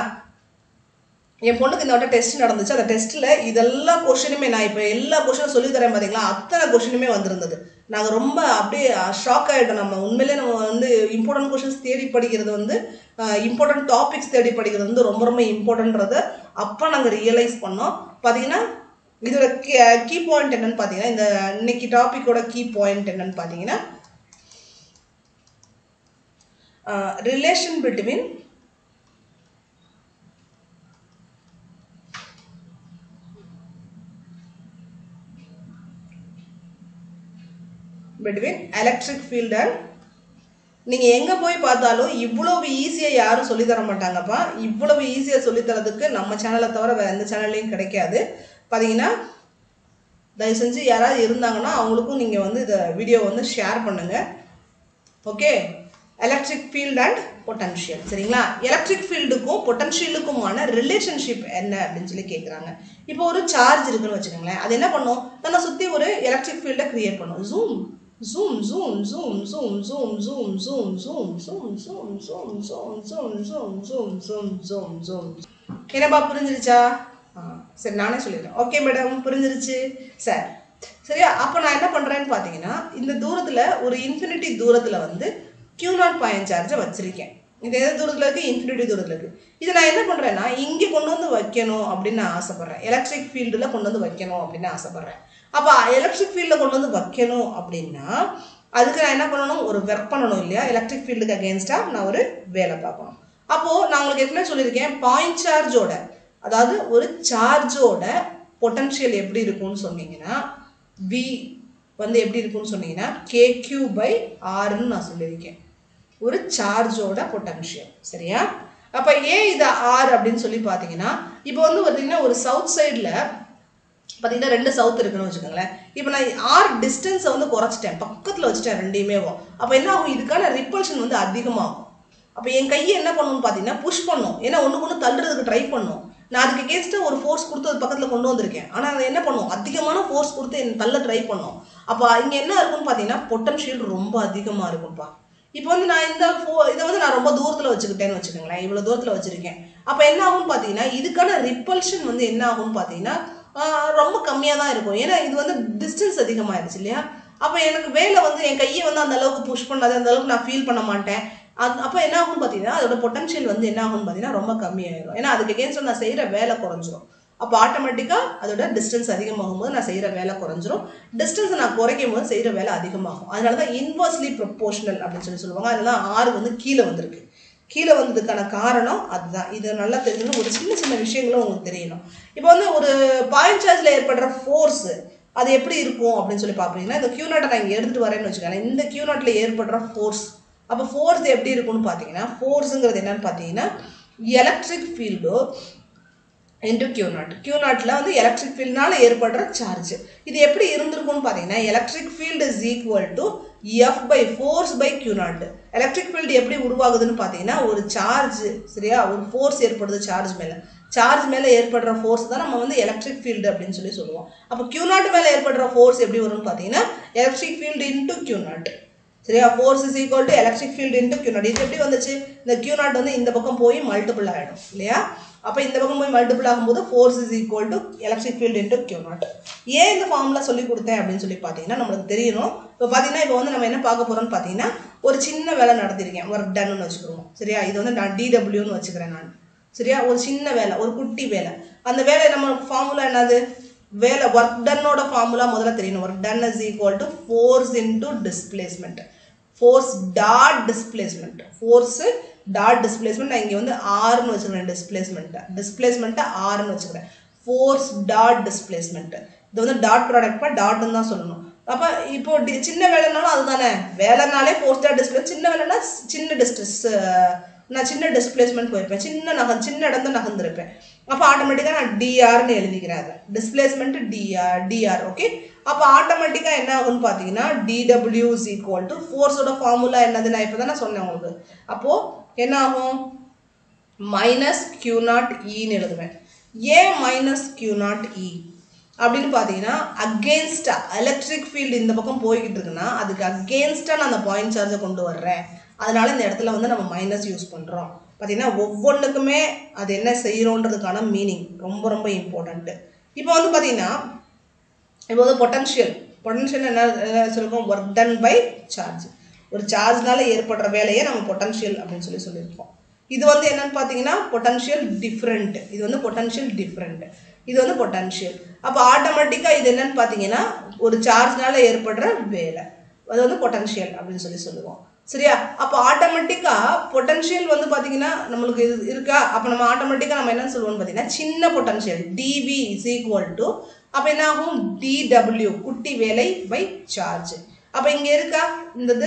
என் பொண்ணுக்கு இந்த வட்டம் டெஸ்ட் நடந்துச்சு அந்த டெஸ்ட்டில் இதெல்லா கொஷினுமே நான் இப்போ எல்லா கொஷினும் சொல்லித்தரேன் பார்த்தீங்களா அத்தனை கொஷினுமே வந்திருந்தது நாங்கள் ரொம்ப அப்படியே ஷாக் ஆகிட்டோம் நம்ம உண்மையிலே நம்ம வந்து இம்பார்ட்டன்ட் கொஷின்ஸ் தேடி படிக்கிறது வந்து இம்பார்ட்டன்ட் டாபிக்ஸ் தேடி படிக்கிறது வந்து ரொம்ப ரொம்ப இம்பார்ட்டன்றதை அப்போ நாங்கள் ரியலைஸ் பண்ணோம் பார்த்தீங்கன்னா இதோட கீ பாயிண்ட் என்னன்னு பார்த்தீங்கன்னா இந்த இன்னைக்கு டாபிக்கோட கீ பாயிண்ட் என்னன்னு பார்த்தீங்கன்னா relation between between electric field and நீங்க எங்க போய் பார்த்தாலும் இவ்வளவு ஈஸியா யாரும் சொல்லி தர மாட்டாங்கப்பா. இவ்வளவு ஈஸியா சொல்லி தரதுக்கு நம்ம சேனலை தவிர வேற எந்த சேனல்லையும் கிடைக்காது. பாத்தீங்கன்னா தயவு செஞ்சு யாராவது இருந்தாங்கன்னா அவங்களுக்கும் நீங்க வந்து இந்த வீடியோ வந்து ஷேர் பண்ணுங்க. Okay, electric field and potential. சரிங்களா? எலக்ட்ரிக் ஃபீல்டுக்கும் பொட்டன்ஷியலுக்குமான ரிலேஷன்ஷிப் என்ன அப்படின்னு சொல்லி கேட்குறாங்க. இப்போ ஒரு சார்ஜ் இருக்குன்னு வச்சுக்கோங்களேன். அது என்ன பண்ணும்? தன்னை சுற்றி ஒரு எலக்ட்ரிக் ஃபீல்டை கிரியேட் பண்ணும். Zoom zoom zoom zoom zoom zoom zoom zoom zoom zoom zoom zoom zoom zoom zoom zoom zoom zoom zoom என்னப்பா புரிஞ்சிருச்சா? சரி, நானே சொல்லிடுறேன். ஓகே மேடம், புரிஞ்சிருச்சு சார். சரியா? அப்போ நான் என்ன பண்ணுறேன்னு பார்த்தீங்கன்னா, இந்த தூரத்தில் ஒரு இன்ஃபினிட்டி தூரத்தில் வந்து கியூ நாட் பாயிண்ட் சார்ஜை வச்சிருக்கேன். இது எந்த தூரத்தில் இருக்குது? இன்ஃபினிட்டி தூரத்தில் இருக்குது. இதை நான் என்ன பண்ணுறேன்னா, இங்கே கொண்டு வந்து வைக்கணும் அப்படின்னு நான் ஆசைப்பட்றேன். எலக்ட்ரிக் ஃபீல்டில் கொண்டு வந்து வைக்கணும் அப்படின்னு ஆசைப்பட்றேன். அப்போ எலக்ட்ரிக் ஃபீல்டில் கொண்டு வந்து வைக்கணும் அப்படின்னா அதுக்கு நான் என்ன பண்ணணும்? ஒரு ஒர்க் பண்ணணும் இல்லையா? எலக்ட்ரிக் ஃபீல்டுக்கு அகேன்ஸ்டாக நான் ஒரு வேலை பார்க்கணும். அப்போது நான் உங்களுக்கு ஏற்கனவே சொல்லியிருக்கேன், பாயிண்ட் சார்ஜோட, அதாவது ஒரு சார்ஜோட பொட்டன்ஷியல் எப்படி இருக்கும்னு சொன்னீங்கன்னா, வி வந்து எப்படி இருக்கும்னு சொன்னீங்கன்னா கே கியூ பை ஆர்ன்னு நான் சொல்லியிருக்கேன், ஒரு சார்ஜோட பொட்டன்ஷியல். சரியா? அப்போ ஏன் இது ஆர் அப்படின்னு சொல்லி பார்த்தீங்கன்னா, இப்போ வந்து பார்த்தீங்கன்னா ஒரு சவுத் சைடில் பார்த்தீங்கன்னா ரெண்டு சவுத் இருக்குன்னு வச்சுக்கோங்களேன். இப்போ நான் ஆர் டிஸ்டன்ஸை வந்து குறைச்சிட்டேன், பக்கத்தில் வச்சுட்டேன் ரெண்டையுமே. அப்போ என்ன ஆகும்? இதுக்கான ரிப்பல்ஷன் வந்து அதிகமாகும். அப்போ என் கையை என்ன பண்ணணும்னு பார்த்தீங்கன்னா புஷ் பண்ணும். ஏன்னா ஒன்று ஒன்று தள்ளுறதுக்கு ட்ரை பண்ணும். நான் அதுக்கு அகேன்ஸ்டாக ஒரு ஃபோர்ஸ் கொடுத்து அது பக்கத்தில் கொண்டு வந்திருக்கேன். ஆனால் அதை என்ன பண்ணும்? அதிகமான ஃபோர்ஸ் கொடுத்து என் தள்ள ட்ரை பண்ணும். அப்போ இங்கே என்ன இருக்குன்னு பார்த்தீங்கன்னா பொட்டன்ஷியல் ரொம்ப அதிகமாக இருக்கும்ப்பா. இப்போ வந்து நான் இந்த ஃபோ இதை வந்து நான் ரொம்ப தூரத்தில் வச்சுக்கிட்டேன்னு வச்சுக்கோங்களேன். இவ்வளோ தூரத்தில் வச்சுருக்கேன். அப்போ என்ன ஆகும்னு பார்த்தீங்கன்னா இதுக்கான ரிப்பல்ஷன் வந்து என்ன ஆகும்னு பார்த்தீங்கன்னா ரொம்ப கம்மியாக தான் இருக்கும். ஏன்னா இது வந்து டிஸ்டன்ஸ் அதிகமாகிடுச்சு இல்லையா? அப்போ எனக்கு வேலை வந்து என் கையை வந்து அந்த அளவுக்கு புஷ் பண்ணாது, அந்த அளவுக்கு நான் ஃபீல் பண்ண மாட்டேன். அது அப்போ என்ன ஆகும்னு பார்த்தீங்கன்னா அதோட பொட்டன்ஷியல் வந்து என்ன ஆகும்னு பார்த்தீங்கன்னா ரொம்ப கம்மியாயிடும். ஏன்னா அதுக்கு அகேன்ஸ்டாக நான் செய்கிற வேலை குறைஞ்சிரும். அப்போ ஆட்டோமேட்டிக்காக அதோட டிஸ்டன்ஸ் அதிகமாகும் போது நான் செய்கிற வேலை குறைஞ்சிரும். டிஸ்டன்ஸை நான் குறைக்கும் போது செய்கிற வேலை அதிகமாகும். அதனால தான் இன்வர்ஸ்லி ப்ரொப்போர்ஷனல் அப்படின்னு சொல்லி சொல்லுவாங்க. அதனால தான் ஆறு வந்து கீழே வந்திருக்கு. கீழே வந்ததுக்கான காரணம் அதுதான். இது நல்லா தெரிஞ்சணும். ஒரு சின்ன சின்ன விஷயங்களும் உங்களுக்கு தெரியணும். இப்போ வந்து ஒரு பாயிண்ட் சார்ஜில் ஏற்படுற ஃபோர்ஸ் அது எப்படி இருக்கும் அப்படின்னு சொல்லி பார்ப்பீங்கன்னா, இந்த கியூ நாட்டை நான் இங்கே எடுத்துகிட்டு வரேன்னு வச்சுக்கோங்களேன். இந்த கியூ நாட்டில் ஏற்படுற ஃபோர்ஸ், அப்போ ஃபோர்ஸ் எப்படி இருக்கும்னு பார்த்தீங்கன்னா, ஃபோர்ஸுங்கிறது என்னன்னு பார்த்தீங்கன்னா எலக்ட்ரிக் ஃபீல்டோ இன்டு கியூ நாட். கியூ நாட்டில் வந்து எலக்ட்ரிக் ஃபீல்டுனால ஏற்படுற சார்ஜ். இது எப்படி இருந்திருக்கும்னு பார்த்தீங்கன்னா electric field is equal to F by force by Q naught. Electric field எப்படி உருவாகுதுன்னு பார்த்தீங்கன்னா ஒரு சார்ஜ், சரியா, ஒரு ஃபோர்ஸ் ஏற்படுது சார்ஜ் மேலே. சார்ஜ் மேலே ஏற்படுற ஃபோர்ஸ் தான் நம்ம வந்து எலக்ட்ரிக் ஃபீல்டு அப்படின்னு சொல்லி சொல்லுவோம். அப்போ கியூ நாட் மேலே ஏற்படுற ஃபோர்ஸ் எப்படி வரும்னு பார்த்தீங்கன்னா electric field into Q naught. சரியா? Force is equal to electric field into Q naught. இது எப்படி வந்துச்சு? இந்த கியூ நாட் வந்து இந்த பக்கம் போய் மல்டிபிள் ஆகிடும் இல்லையா? அப்போ இந்த பக்கம் போய் மல்டிபிள் ஆகும்போது force is equal to electric field into Q naught. ஏன் இந்த ஃபார்முலா சொல்லி கொடுத்தேன் அப்படின்னு சொல்லி பார்த்தீங்கன்னா நம்மளுக்கு தெரியணும். இப்போ பார்த்தீங்கன்னா இப்போ வந்து நம்ம என்ன பார்க்க போகிறோம்னு பார்த்தீங்கன்னா ஒரு சின்ன வேலை நடத்திருக்கேன், ஒர்க் டன்னு வச்சுக்கிறோம். சரியா? இது வந்து நான் டிடபிள்யூன்னு வச்சுக்கிறேன் நான். சரியா? ஒரு சின்ன வேலை, ஒரு குட்டி வேலை. அந்த வேலை நம்ம ஃபார்முலா என்னது? வேலை ஒர்க் டன்னோட ஃபார்முலா முதல்ல தெரியணும். Work done is equal to force into displacement. Force dot displacement. Force dot displacement நான் இங்கே வந்து ஆர்னு வச்சுக்கிறேன். டிஸ்பிளேஸ்மெண்ட்டை டிஸ்பிளேஸ்மெண்ட்டை ஆர்னு வச்சுக்கிறேன். Force dot displacement. இது வந்து டாட் ப்ராடக்ட் டாட்னு தான் சொல்லணும். அப்போ இப்போ டி சின்ன வேலைனாலும் அதுதானே. வேலைனாலே ஃபோர்ஸ் டாட் டிஸ்பிளே. சின்ன வேலைனா சின்ன டிஸ்டன்ஸ், நான் சின்ன டிஸ்பிளேஸ்மெண்ட் போயிருப்பேன், சின்ன நக சின்ன இடம் தான் நகர்ந்துருப்பேன். அப்போ ஆட்டோமேட்டிக்காக நான் டிஆர்னு எழுதிக்கிறேன். அதை டிஸ்பிளேஸ்மெண்ட் டிஆர் டிஆர் ஓகே. அப்போ ஆட்டோமேட்டிக்காக என்ன ஆகும்னு பார்த்தீங்கன்னா டிடபிள்யூ இஸ் ஈக்குவல் டு ஃபோர்ஸோட ஃபார்முலா என்னது நான் இப்போ தான் நான் சொன்னேன் உங்களுக்கு. அப்போது என்ன ஆகும்? மைனஸ் கியூ நாட் இன்னு எழுதுவேன். ஏன் மைனஸ் கியூ நாட் இ அப்படின்னு பார்த்தீங்கன்னா அகெயின்ஸ்டா எலக்ட்ரிக் ஃபீல்டு இந்த பக்கம் போய்கிட்டு இருக்குன்னா அதுக்கு அகெயின்ஸ்டா நான் அந்த பாயிண்ட் சார்ஜை கொண்டு வர்றேன். அதனால இந்த இடத்துல வந்து நம்ம மைனஸ் யூஸ் பண்ணுறோம். பார்த்தீங்கன்னா ஒவ்வொன்றுக்குமே அது என்ன செய்கிறோன்றதுக்கான மீனிங் ரொம்ப ரொம்ப இம்பார்ட்டண்ட்டு. இப்போ வந்து பார்த்தீங்கன்னா இப்போ வந்து பொட்டன்ஷியல் பொட்டன்ஷியல் என்ன சொல்லியிருக்கோம்? Work done by charge. ஒரு சார்ஜ்னால ஏற்படுற வேலையை நம்ம பொட்டன்ஷியல் அப்படின்னு சொல்லி சொல்லியிருக்கோம். இது வந்து என்னன்னு பார்த்தீங்கன்னா பொட்டன்ஷியல் டிஃப்ரெண்ட். இது வந்து பொட்டன்ஷியல் டிஃப்ரெண்ட். இது வந்து பொட்டன்ஷியல். அப்போ ஆட்டோமேட்டிக்காக இது என்னன்னு பார்த்தீங்கன்னா ஒரு சார்ஜ்னால ஏற்படுற வேலை, அது வந்து பொட்டன்ஷியல் அப்படின்னு சொல்லி சொல்லுவோம். சரியா? அப்போ ஆட்டோமேட்டிக்காக பொட்டன்ஷியல் வந்து பார்த்தீங்கன்னா நம்மளுக்கு இது இருக்கா? அப்போ நம்ம ஆட்டோமேட்டிக்காக நம்ம என்ன சொல்லுவோம்னு பார்த்தீங்கன்னா சின்ன potential DV is equal to அப்போ என்ன ஆகும்? டிடபிள்யூ குட்டி வேலை பை சார்ஜ். அப்ப இங்க இருக்கா இந்தது?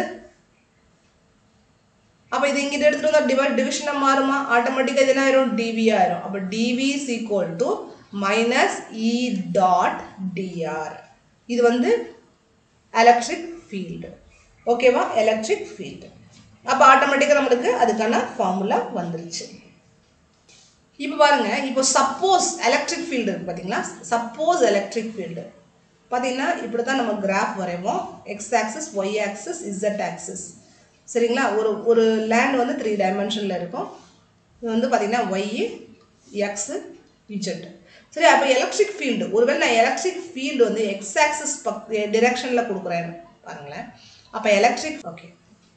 அப்ப இது இங்க எடுத்துட்டு வந்தா டிவைட் டிவிஷனா மாறுமா? ஆட்டோமேட்டிக்கா இது என்ன ஆயிரும்? dv ஆயிரும். அப்ப dv is equal to minus E dot dr. இது வந்து எலக்ட்ரிக் ஃபீல்டு. ஓகேவா? Electric field. அப்ப ஆட்டோமேட்டிக்கா நமக்கு அதுக்கான ஃபார்முலா வந்துருச்சு. இப்போ பாருங்க, இப்போ சப்போஸ் எலக்ட்ரிக் ஃபீல்டு இருக்கு பாத்தீங்களா? சப்போஸ் எலக்ட்ரிக் ஃபீல்டு பாத்தீங்கன்னா இப்படிதான் நம்ம கிராஃப் வரைவோம். X axis, Y axis, Z axis. சரிங்களா? ஒரு ஒரு லேண்ட் வந்து த்ரீ டைமென்ஷன்ல இருக்கும். இது வந்து பாத்தீங்கன்னா ஒய், எக்ஸ், இசட். சரி, அப்போ எலக்ட்ரிக் ஃபீல்டு, ஒருவேளை நான் எலக்ட்ரிக் ஃபீல்டு வந்து எக்ஸ் ஆக்சிஸ் டிரெக்ஷன்ல கொடுக்குறேன் பாருங்களேன். அப்ப எலக்ட்ரிக் ஓகே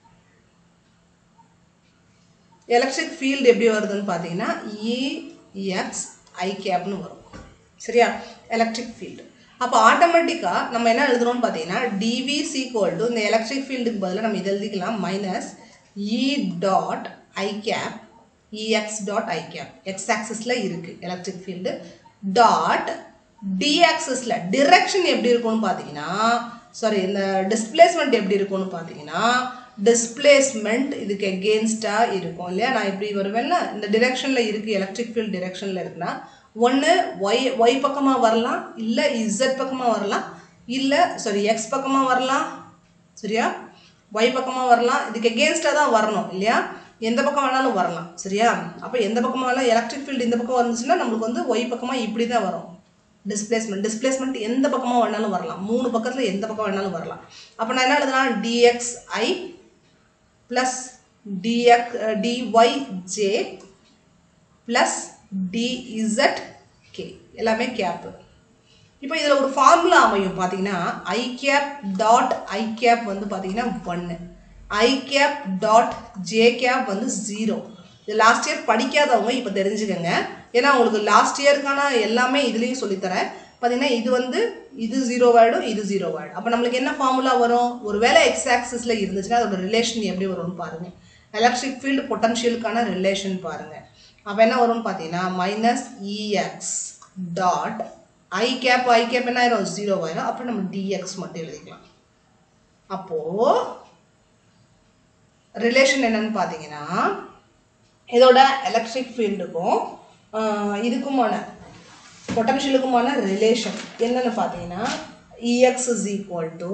எலக்ட்ரிக் ஃபீல்டு எப்படி வருதுன்னு பாத்தீங்கன்னா E X I கேப்னு வரும். சரியா? Electric field. அப்ப ஆட்டோமேட்டிக்கா நம்ம என்ன எழுதுறோம்னு பாத்தீங்கன்னா dv is equal to இந்த எலக்ட்ரிக் ஃபீல்டுக்கு பதிலா நம்ம இத எழுதிக்கலாம் minus E dot I cap Ex dot I cap. X ஆக்சிஸ்ல இருக்கு எலக்ட்ரிக் ஃபீல்டு டாட் d ஆக்சிஸ்ல டைரக்ஷன் எப்படி இருக்கும்னு பாத்தீங்கன்னா சாரி இந்த டிஸ்பிளேஸ்மென்ட் எப்படி இருக்கும்னு பாத்தீங்கன்னா டிஸ்பிளேஸ்மென்ட் இதுக்கு அகைன்ஸ்டா இருக்கும் இல்லையா? நான் இப்படி வருவேன்ல, இந்த டைரக்ஷன்ல இருக்கு, எலக்ட்ரிக் ஃபீல்ட் டைரக்ஷன்ல இருக்குன்னா ஒன்னு y y பக்கமா வரலாம், இல்ல z பக்கமா வரலாம், இல்ல சாரி x பக்கமா வரலாம். சரியா? y பக்கமா வரலாம். இதுக்கு அகைன்ஸ்டா தான் வரணும் இல்லையா? எந்த பக்கம் வேணாலும் வரலாம். சரியா? அப்ப எந்த பக்கமா வேணாலும் எலக்ட்ரிக் ஃபீல்ட் இந்த பக்கம் வந்துச்சுன்னா நமக்கு வந்து y பக்கமா இப்படி தான் வரும். டிஸ்பிளேஸ்மென்ட் டிஸ்பிளேஸ்மென்ட் எந்த பக்கமா வேணாலும் வரலாம். மூணு பக்கத்துல எந்த பக்கம் வேணாலும் வரலாம். அப்ப நான் என்ன எழுதலாம்? dxi plus dx dyj plus dzk எல்லாமே கேப். இப்போ இதுல ஒரு ஃபார்முலா அமையும் பாத்தீங்கன்னா i cap dot i cap வந்து பாத்தீங்கன்னா one, i cap dot j cap வந்து zero. இது லாஸ்ட் இயர் படிக்காதவங்க இப்ப தெரிஞ்சுக்கங்க. ஏன்னா உங்களுக்கு லாஸ்ட் இயர்க்கான எல்லாமே இதுலயும் சொல்லி தரேன். பாத்தீங்கன்னா இது வந்து இது ஜீரோ ஆயிடும், இது ஜீரோ ஆயிடும். அப்ப நம்மளுக்கு என்ன ஃபார்முலா வரும்? ஒருவேளை x ஆக்சிஸ்ல இருந்துச்சுன்னா அதோட ரிலேஷன் எப்படி வரும்னு பாருங்க. எலக்ட்ரிக் ஃபீல்டு பொட்டன்ஷியலுக்கான ரிலேஷன் பாருங்க. அப்ப என்ன வரும்னு பாத்தீங்கன்னா minus Ex dot i cap i cap என்ன ஆயிரும்? ஜீரோ ஆயிரும். அப்ப நம்ம dx மட்டும் எழுதிக்கலாம். அப்போ ரிலேஷன் என்னன்னு பாத்தீங்கன்னா இதோட எலக்ட்ரிக் ஃபீல்டுக்கும் இதுக்குமான பொட்டன்ஷியலுக்குமான ரிலேஷன் என்னன்னு பாத்தீங்கன்னா Ex is equal to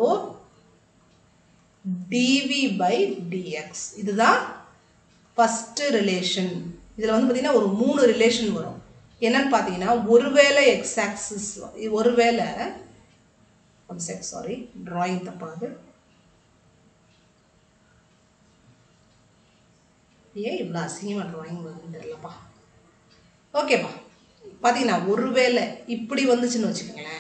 dv by dx. இதுதான் ஃபர்ஸ்ட் ரிலேஷன். இதுல வந்து பாத்தீங்கன்னா ஒரு மூணு ரிலேஷன் வரும். என்னன்னு பாத்தீங்கன்னா ஒருவேளை x ஆக்சிஸ் ஒருவேளை one sec sorry drawing தப்பாது. ஏன் இவ்வளவு அசிங்கமா drawing வருதுன்னு தெரியலப்பா. ஓகேப்பா. பாத்தீங்கன்னா ஒருவேளை இப்படி வந்துச்சுன்னு வச்சுக்கோங்களேன்,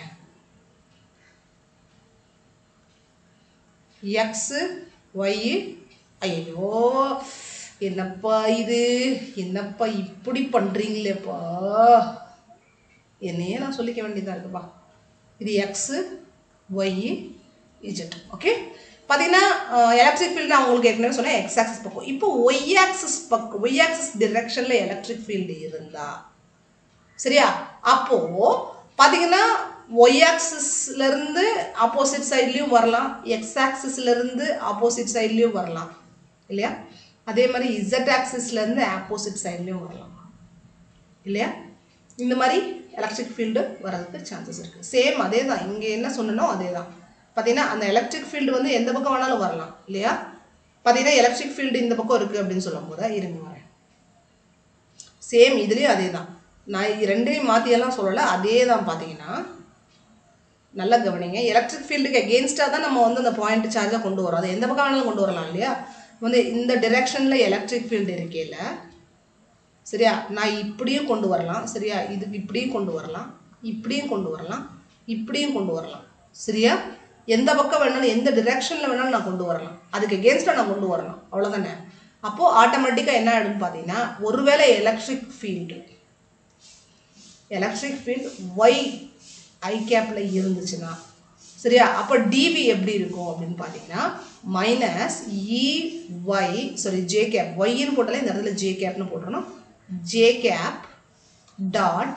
x y ஐயோ என்னப்பா இது, என்னப்பா இப்படி பண்றீங்களேப்பா, என்னையே நான் சொல்லிக்க வேண்டியதா இருக்குப்பா. இது x y z. ஓகே, பாத்தீங்கன்னா எலக்ட்ரிக் ஃபீல்டு நான் உங்களுக்கு ஏற்கனவே சொன்னேன் x ஆக்சிஸ் பக்கம். இப்போ y ஆக்சிஸ் பக்கம் y ஆக்சிஸ் டைரக்ஷன்ல எலக்ட்ரிக் ஃபீல்டு இருந்தா சரியா, அப்போ பாத்தீங்கன்னா y ஆக்சிஸ்ல இருந்து ஆப்போசிட் சைடுலயும் வரலாம், x ஆக்சிஸ்ல இருந்து ஆப்போசிட் சைடுலயும் வரலாம் இல்லையா? அதே மாதிரி z ஆக்சிஸ்ல இருந்து ஆப்போசிட் சைடுலயும் வரலாம் இல்லையா? இந்த மாதிரி எலக்ட்ரிக் ஃபீல்டு வரதுக்கு சான்சஸ் இருக்கு. சேம் அதே தான், இங்க என்ன சொன்னனோ அதே தான். பாத்தீங்கன்னா அந்த எலக்ட்ரிக் ஃபீல்டு வந்து எந்த பக்கம் வேணாலும் வரலாம் இல்லையா? பாத்தீங்கன்னா எலக்ட்ரிக் ஃபீல்டு இந்த பக்கம் இருக்கு அப்படின்னு சொல்லும் போது இருங்க வரேன். சேம் இதுலயும் அதே தான். நான் ரெண்டையும் மாத்தி எல்லாம் சொல்லல, அதே தான். பாத்தீங்கன்னா நல்லா கவனிங்க, எலக்ட்ரிக் ஃபீல்டுக்கு அகெயின்ஸ்டா தான் நம்ம வந்து அந்த பாயிண்ட் சார்ஜா கொண்டு வரோம். அது எந்த பக்கம் வேணாலும் கொண்டு வரலாம் இல்லையா? வந்து இந்த டைரக்ஷன்ல எலக்ட்ரிக் ஃபீல்டு இருக்கேல சரியா, நான் இப்படியும் கொண்டு வரலாம் சரியா, இதுக்கு இப்படியும் கொண்டு வரலாம், இப்படியும் கொண்டு வரலாம், இப்படியும் கொண்டு வரலாம் சரியா. எந்த பக்கம் வேணாலும் எந்த டைரக்ஷன்ல வேணாலும் நான் கொண்டு வரலாம், அதுக்கு அகெயின்ஸ்டா நான் கொண்டு வரலாம், அவ்வளவுதானே. அப்போ ஆட்டோமேட்டிக்கா என்ன ஆயிடும் பாத்தீங்கன்னா ஒருவேளை electric field electric field y i கேப்ல இருந்துச்சுன்னா சரியா, அப்ப dv எப்படி இருக்கும் அப்படின்னு பாத்தீங்கன்னா minus e y sorry j cap y ன்னு போட்டாலே இந்த இடத்துல j கேப்னு போட்டுறணும், j cap dot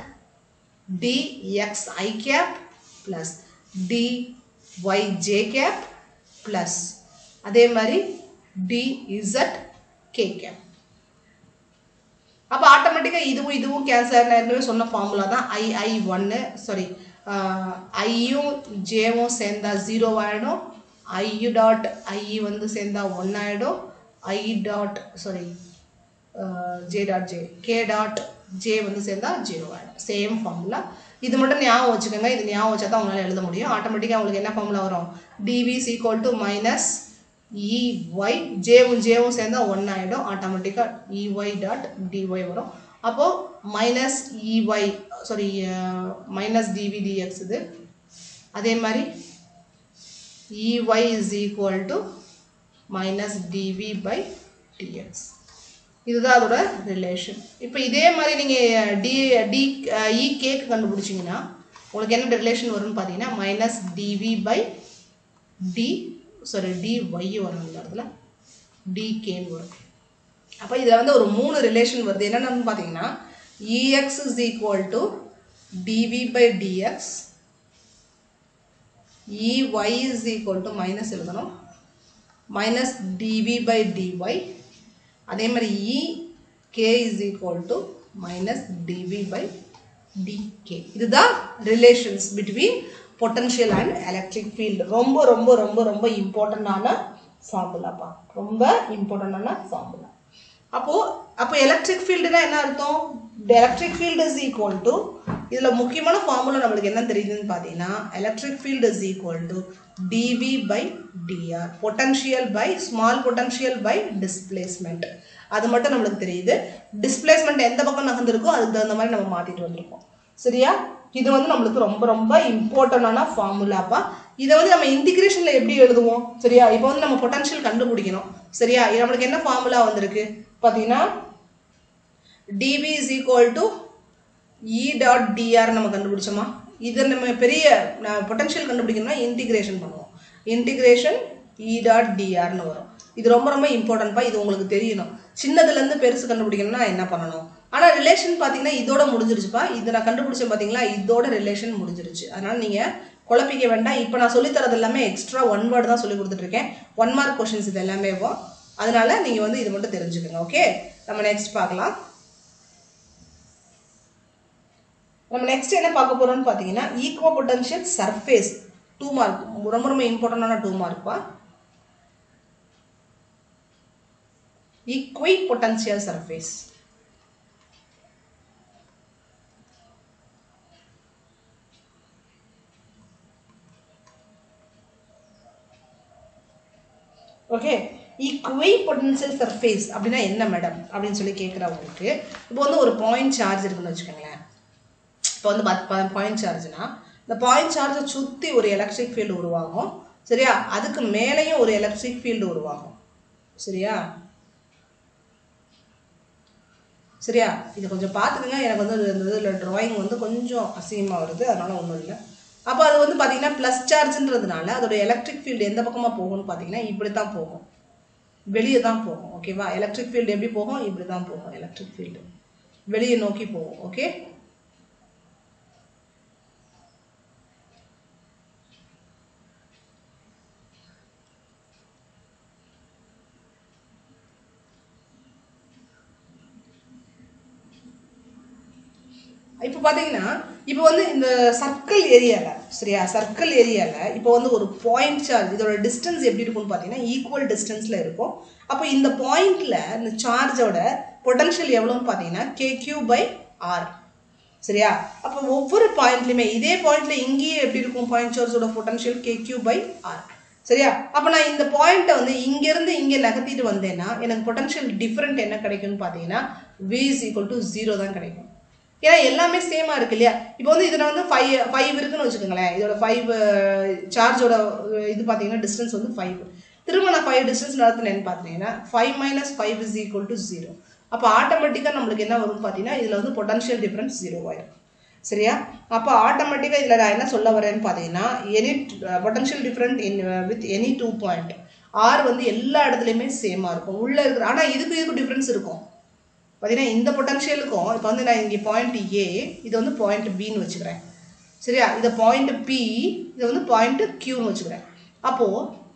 dx i cap plus dy j cap plus அதே மாதிரி டிஇசட் கே கேப். அப்போ ஆட்டோமேட்டிக்காக இதுவும் இதுவும் கேன்சல் ஏற்கனவே சொன்ன ஃபார்முலா தான். ஐ ஐ ஒன்று சாரி ஐயும் ஜேவும் சேர்ந்தா ஜீரோ ஆகிடும். ஐ டாட் ஐ வந்து சேர்ந்தா ஒன் ஆகிடும். I dot sorry J dot J K dot J வந்து சேர்ந்தா ஜீரோ ஆகிடும். Same formula. இது மட்டும் ஞாபகம் வச்சுக்கோங்க. இது ஞாபகம் வச்சா தான் உங்களால் எழுத முடியும். ஆட்டோமேட்டிக்காக உங்களுக்கு என்ன ஃபார்முலா வரும்? DV is equal to minus EY ஜேவும் ஜேவும் சேர்ந்தா ஒன் ஆகிடும். ஆட்டோமேட்டிக்காக இஒய் டாட் டிஒய் வரும். அப்போது minus EY sorry minus DV DX இது. அதே மாதிரி EY is equal to minus DV by DX. இதுதான் அதோட ரிலேஷன். இப்போ இதே மாதிரி நீங்கள் டி டி இ கேக்கு கண்டுபிடிச்சிங்கன்னா உங்களுக்கு என்ன ரிலேஷன் வரும்னு பார்த்தீங்கன்னா minus DV by D sorry D Y வரும். இந்த இடத்துல டிகேன்னு வரும். அப்போ இதில் வந்து ஒரு மூணு ரிலேஷன் வருது. என்னென்னு பார்த்தீங்கன்னா EX is equal to DV by DX, EY is equal to minus எழுதணும் மைனஸ் டிவி பை டிஒய். அதே மாதிரி E K is equal to minus DV by DK. இதுதான் relations between potential and electric field. ரொம்ப ரொம்ப ரொம்ப ரொம்ப இம்பார்ட்டண்டான ஃபார்முலாப்பா. ரொம்ப இம்பார்ட்டண்டான ஃபார்முலா. அப்போது அப்போ எலக்ட்ரிக் ஃபீல்டுனா என்ன அர்த்தம்? Electric field is equal to இதில் முக்கியமான ஃபார்முலா நம்மளுக்கு என்ன தெரியுதுன்னு பார்த்தீங்கன்னா electric field is equal to DV by DR, potential by small potential by displacement. அது மட்டும் நம்மளுக்கு தெரியுது. டிஸ்பிளேஸ்மெண்ட் எந்த பக்கம் நகர்ந்துருக்கோ அதுக்கு தகுந்த மாதிரி நம்ம மாற்றிட்டு வந்திருக்கோம். சரியா? இது வந்து நம்மளுக்கு ரொம்ப ரொம்ப இம்பார்ட்டண்டான ஃபார்முலாப்பா. இதை வந்து நம்ம இன்டிகிரேஷனில் எப்படி எழுதுவோம்? சரியா? இப்போ வந்து நம்ம பொட்டன்ஷியல் கண்டுபிடிக்கணும். சரியா? நம்மளுக்கு என்ன ஃபார்முலா வந்திருக்கு பார்த்தீங்கன்னா DV is equal to E dot DR நம்ம கண்டுபிடிச்சோமா? இதை நம்ம பெரிய பொட்டன்ஷியல் கண்டுபிடிக்கணும்னா இன்டிகிரேஷன் பண்ணுவோம். இன்டிகிரேஷன் இ டாட் டிஆர்னு வரும். இது ரொம்ப ரொம்ப இம்பார்ட்டன்ட்பா. இது உங்களுக்கு தெரியணும். சின்னதுலேருந்து பெருசு கண்டுபிடிக்கணும்னா என்ன பண்ணணும்? ஆனால் ரிலேஷன் பார்த்தீங்கன்னா இதோட முடிஞ்சிருச்சுப்பா. இது நான் கண்டுபிடிச்சேன் பார்த்தீங்களா, இதோட ரிலேஷன் முடிஞ்சிருச்சு. அதனால் நீங்கள் குழப்பிக்க வேண்டாம். இப்போ நான் சொல்லித்தரது எல்லாமே எக்ஸ்ட்ரா ஒன் வேர்டு தான் சொல்லி கொடுத்துட்ருக்கேன். ஒன் மார்க் கொஷின்ஸ் இது எல்லாமே. அதனால நீங்கள் வந்து இது மட்டும் தெரிஞ்சுக்கோங்க. ஓகே, நம்ம நெக்ஸ்ட் பார்க்கலாம். நம்ம நெக்ஸ்ட் என்ன பார்க்க போகிறோம்னு பார்த்தீங்கன்னா equipotential surface. Two mark, ரொம்ப ரொம்ப இம்பார்ட்டண்டான டூ மார்க்பா. Equipotential surface. Okay, equipotential surface அப்படின்னா என்ன மேடம் அப்படின்னு சொல்லி கேட்குறவங்களுக்கு, இப்போ வந்து ஒரு பாயிண்ட் சார்ஜ் இருக்குன்னு வச்சுக்கோங்களேன். இப்போ வந்து பாயிண்ட் சார்ஜ்னா இந்த பாயிண்ட் சார்ஜை சுற்றி ஒரு எலக்ட்ரிக் ஃபீல்டு உருவாகும். சரியா? அதுக்கு மேலேயும் ஒரு எலக்ட்ரிக் ஃபீல்டு உருவாகும். சரியா? சரியா? இது கொஞ்சம் பார்த்துக்குங்க. எனக்கு வந்து இந்த இதில் ட்ராயிங் வந்து கொஞ்சம் அசிங்கமாக வருது, அதனால ஒன்றும் இல்லை. அப்போ அது வந்து பார்த்தீங்கன்னா ப்ளஸ் சார்ஜ்ன்றதுனால அதோட எலக்ட்ரிக் ஃபீல்டு எந்த பக்கமாக போகும்னு பார்த்தீங்கன்னா இப்படி தான் போகும், வெளியே தான் போகும். ஓகேவா? எலக்ட்ரிக் ஃபீல்டு எப்படி போகும்? இப்படி தான் போகும். எலக்ட்ரிக் ஃபீல்டு வெளியே நோக்கி போகும். ஓகே, இப்போ பார்த்தீங்கன்னா இப்போ வந்து இந்த சர்க்கிள் ஏரியாவில், சரியா, சர்க்கிள் ஏரியாவில் இப்போ வந்து ஒரு பாயிண்ட் சார்ஜ், இதோட டிஸ்டன்ஸ் எப்படி இருக்கும்னு பார்த்தீங்கன்னா ஈக்குவல் டிஸ்டன்ஸில் இருக்கும். அப்போ இந்த பாயிண்டில் இந்த சார்ஜோட பொட்டன்ஷியல் எவ்வளோன்னு பார்த்தீங்கன்னா கே கியூ பை ஆர். சரியா? அப்போ ஒவ்வொரு பாயிண்ட்லையுமே இதே பாயிண்ட்டில் இங்கேயே எப்படி இருக்கும் பாயிண்ட் சார்ஜோட potential K Q by R. சரியா? அப்போ நான் இந்த பாயிண்ட்டை வந்து இங்கேருந்து இங்கே நகர்த்திட்டு வந்தேன்னா எனக்கு பொட்டன்ஷியல் டிஃப்ரெண்ட் என்ன கிடைக்கும்னு பார்த்தீங்கன்னா V is equal to zero தான் கிடைக்கும். ஏன்னா எல்லாமே சேமாக இருக்கு இல்லையா? இப்போ வந்து இதில் வந்து ஃபைவ் ஃபைவ் இருக்குன்னு வச்சுக்கோங்களேன். இதோட ஃபைவ் சார்ஜோட இது பார்த்தீங்கன்னா டிஸ்டன்ஸ் வந்து ஃபைவ். திரும்ப நான் ஃபைவ் டிஸ்டன்ஸ் நடத்தினேன்னு பார்த்தீங்கன்னா five minus five is equal to zero. அப்போ ஆட்டோமேட்டிக்காக நம்மளுக்கு என்ன வரும்னு பார்த்தீங்கன்னா இதில் வந்து பொட்டன்ஷியல் டிஃப்ரென்ஸ் ஜீரோ ஆயிடும். சரியா? அப்போ ஆட்டோமேட்டிக்காக இதில் நான் என்ன சொல்ல வரேன்னு பார்த்தீங்கன்னா any potential different in with any two point R வந்து எல்லா இடத்துலையுமே சேமாக இருக்கும் உள்ளே இருக்கிற. ஆனால் இதுக்கு இதுக்கு டிஃப்ரென்ஸ் இருக்கும் பார்த்தீங்கன்னா இந்த பொட்டன்ஷியலுக்கும். இப்போ வந்து நான் இங்கே பாயிண்ட் ஏ, இதை வந்து பாயிண்ட் பின்னு வச்சுக்கிறேன். சரியா? இதை பாயிண்ட் பி, இதை வந்து பாயிண்ட் கியூன்னு வச்சுக்கிறேன். அப்போது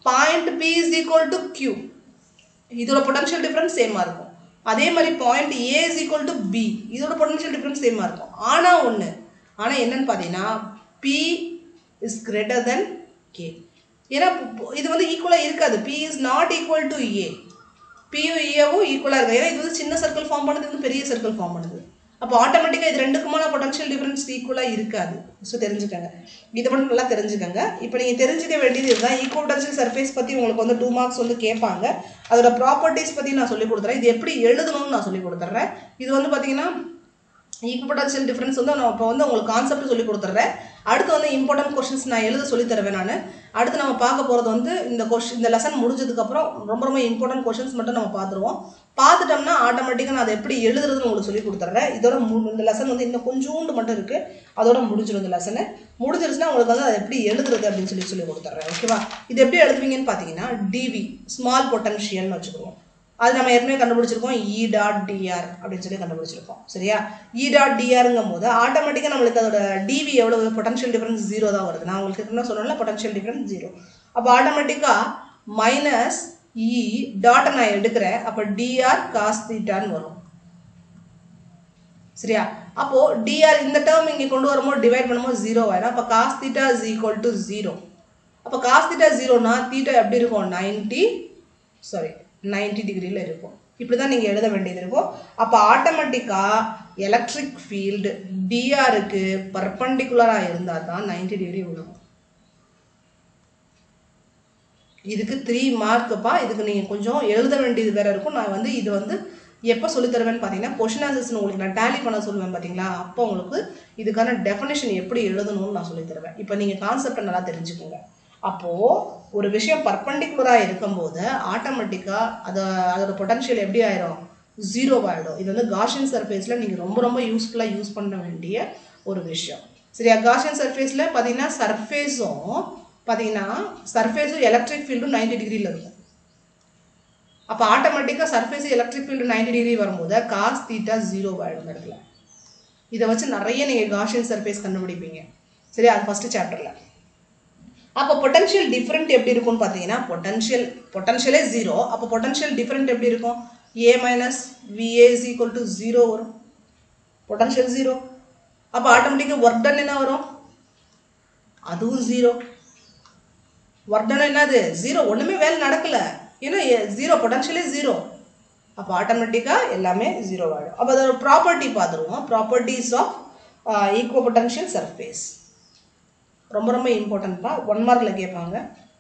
point P is equal to Q. இதோட பொட்டன்ஷியல் டிஃபரன்ஸ் சேமா இருக்கும். அதே மாதிரி point A is equal to B. இதோட பொட்டன்ஷியல் டிஃபரன்ஸ் சேமா இருக்கும். ஆனா ஒண்ணு. ஆனா என்னன்னு பாத்தீங்கன்னா P is greater than K. ஏன்னா இது வந்து ஈக்குவலா இருக்காது. P is not equal to A. P யும் A வும் ஈக்குவலா இருக்கு. ஏன்னா இது வந்து சின்ன சர்க்கிள் ஃபார்ம் பண்ணுது, இது பெரிய சர்க்கிள் ஃபார்ம் பண்ணுது. அப்போ ஆட்டோமேட்டிக்கா இது ரெண்டுக்குமான பொட்டன்ஷியல் டிஃபரன்ஸ் ஈக்குவலா இருக்காது. சோ தெரிஞ்சுக்கங்க. இத மட்டும் நல்லா தெரிஞ்சுக்கங்க. இப்போ நீங்க தெரிஞ்சுக்க வேண்டியது இதுதான். ஈக்குவபொட்டன்ஷியல் சர்ஃபேஸ் பத்தி உங்களுக்கு வந்து two மார்க்ஸ் வந்து கேட்பாங்க. அதோட ப்ராப்பர்ட்டீஸ் பத்தி நான் சொல்லி கொடுத்துறேன். இது எப்படி எழுதணும்னு நான் சொல்லி கொடுத்துறேன். இது வந்து பாத்தீங்கன்னா ஈக்குவபொட்டன்ஷியல் டிஃபரன்ஸ் வந்து நான் இப்போ வந்து உங்களுக்கு கான்செப்ட் சொல்லி கொடுத்துறேன். அடுத்து வந்து இம்பார்ட்டன்ட் क्वेश्चंस நான் எழுத சொல்லி தருவேன் நான். அடுத்து நம்ம பார்க்க போறது வந்து இந்த क्वेश्चन இந்த லெசன் முடிஞ்சதுக்கு அப்புறம் ரொம்ப ரொம்ப இம்பார்ட்டன்ட் क्वेश्चंस மட்டும் நம்ம பாத்துருவோம். பார்த்துட்டோம்னா ஆட்டோமேட்டிக்கா நான் அதை எப்படி எழுதுறதுன்னு உங்களுக்கு சொல்லி கொடுத்துறேன். இதோட இந்த லெசன் வந்து இன்னும் கொஞ்சோண்டு மட்டும் இருக்கு. அதோட முடிஞ்சிரும் இந்த லெசன். முடிஞ்சிருச்சுனா உங்களுக்கு வந்து அதை எப்படி எழுதுறது அப்படினு சொல்லி சொல்லி கொடுத்துறேன். ஓகேவா? இது எப்படி எழுதுவீங்கன்னு பாத்தீங்கன்னா dV ஸ்மால் பொட்டன்ஷியல்னு வச்சுக்குவோம். அது நம்ம ஏற்கனவே கண்டுபிடிச்சிருக்கோம் E dot dr அப்படினு சொல்லி கண்டுபிடிச்சிருக்கோம். சரியா? E dot drங்கும்போது ஆட்டோமேட்டிக்கா நமக்கு அதோட dV எவ்வளவு பொட்டன்ஷியல் டிஃபரன்ஸ் zero தான் வருது. நான் உங்களுக்கு என்ன சொன்னேன்ல பொட்டன்ஷியல் டிஃபரன்ஸ் zero. அப்ப ஆட்டோமேட்டிக்கா மைனஸ் E டாட் நான் எடுக்கிறேன். அப்ப dr cos θ ன்னு வரும். சரியா? அப்போ dr இந்த டேர்ம் இங்க கொண்டு வரும்போது டிவைட் பண்ணும்போது zero ஆயிடும். அப்ப cos θ is equal to zero. அப்ப cos θ zero னா θ எப்படி இருக்கும்? ninety சாரி ninety டிகிரில இருக்கும். இப்படி தான் நீங்க எழுத வேண்டியது இருக்கும். அப்ப ஆட்டோமேட்டிக்கா எலக்ட்ரிக் ஃபீல்ட் dr க்கு பெர்பெண்டிகுலரா இருந்தா தான் ninety டிகிரி வரும். இதுக்கு three மார்க்ப்பா. இதுக்கு நீங்க கொஞ்சம் எழுத வேண்டியது வேற இருக்கும். நான் வந்து இது வந்து எப்ப சொல்லி தருவேன்னு பாத்தீங்கன்னா क्वेश्चन ஆன்சர்ஸ் உங்களுக்கு நான் டாலி பண்ண சொல்லுவேன் பாத்தீங்களா? அப்போ உங்களுக்கு இதுக்கான டெஃபினிஷன் எப்படி எழுதணும்னு நான் சொல்லி தருவேன். இப்போ நீங்க கான்செப்ட் நல்லா தெரிஞ்சுக்கோங்க. அப்போ ஒரு விஷயம் பெர்பெண்டிகுலரா இருக்கும்போது ஆட்டோமேட்டிக்கா அத அதோட பொட்டன்ஷியல் எப்படி ஆயிடும்? zero ஆயிடும். இது வந்து காஷியன் சர்ஃபேஸ்ல நீங்க ரொம்ப ரொம்ப யூஸ்ஃபுல்லா யூஸ் பண்ண வேண்டிய ஒரு விஷயம். சரியா? காஷியன் சர்ஃபேஸ்ல பாத்தீங்கன்னா சர்ஃபேஸும் பாத்தீங்கன்னா சர்ஃபேஸும் எலக்ட்ரிக் ஃபீல்டும் ninety டிகிரில இருக்கும். அப்ப ஆட்டோமேட்டிக்கா surface electric field ninety degree வரும்போது cos θ zero ஆயிடும் இந்த இடத்துல. இத வச்சு நிறைய நீங்க காஷியன் சர்ஃபேஸ் கண்டுபிடிப்பீங்க. சரியா? அது ஃபர்ஸ்ட் சாப்டர்ல. அப்ப பொட்டன்ஷியல் டிஃபரண்ட் எப்படி இருக்கும்னு பாத்தீங்கன்னா பொட்டன்ஷியல் பொட்டன்ஷியலே zero. அப்ப பொட்டன்ஷியல் டிஃபரண்ட் எப்படி இருக்கும்? A minus V A is equal to zero வரும். பொட்டன்ஷியல் zero. அப்ப ஆட்டோமேட்டிக்கா வொர்க் டன் என்ன வரும்? அதுவும் zero. வொர்க் டன் என்னது? zero. ஒண்ணுமே வேலை நடக்கல. ஏன்னா zero பொட்டன்ஷியலே zero. அப்ப ஆட்டோமேட்டிக்கா எல்லாமே zero ஆயிடும். அப்ப அதோட ப்ராப்பர்ட்டி பாத்துருவோம். Properties of equipotential surface. ரொம்ப ரொம்ப இம்பார்ட்டன்ட் பா. ஒன் மார்க்ல கேட்பாங்க.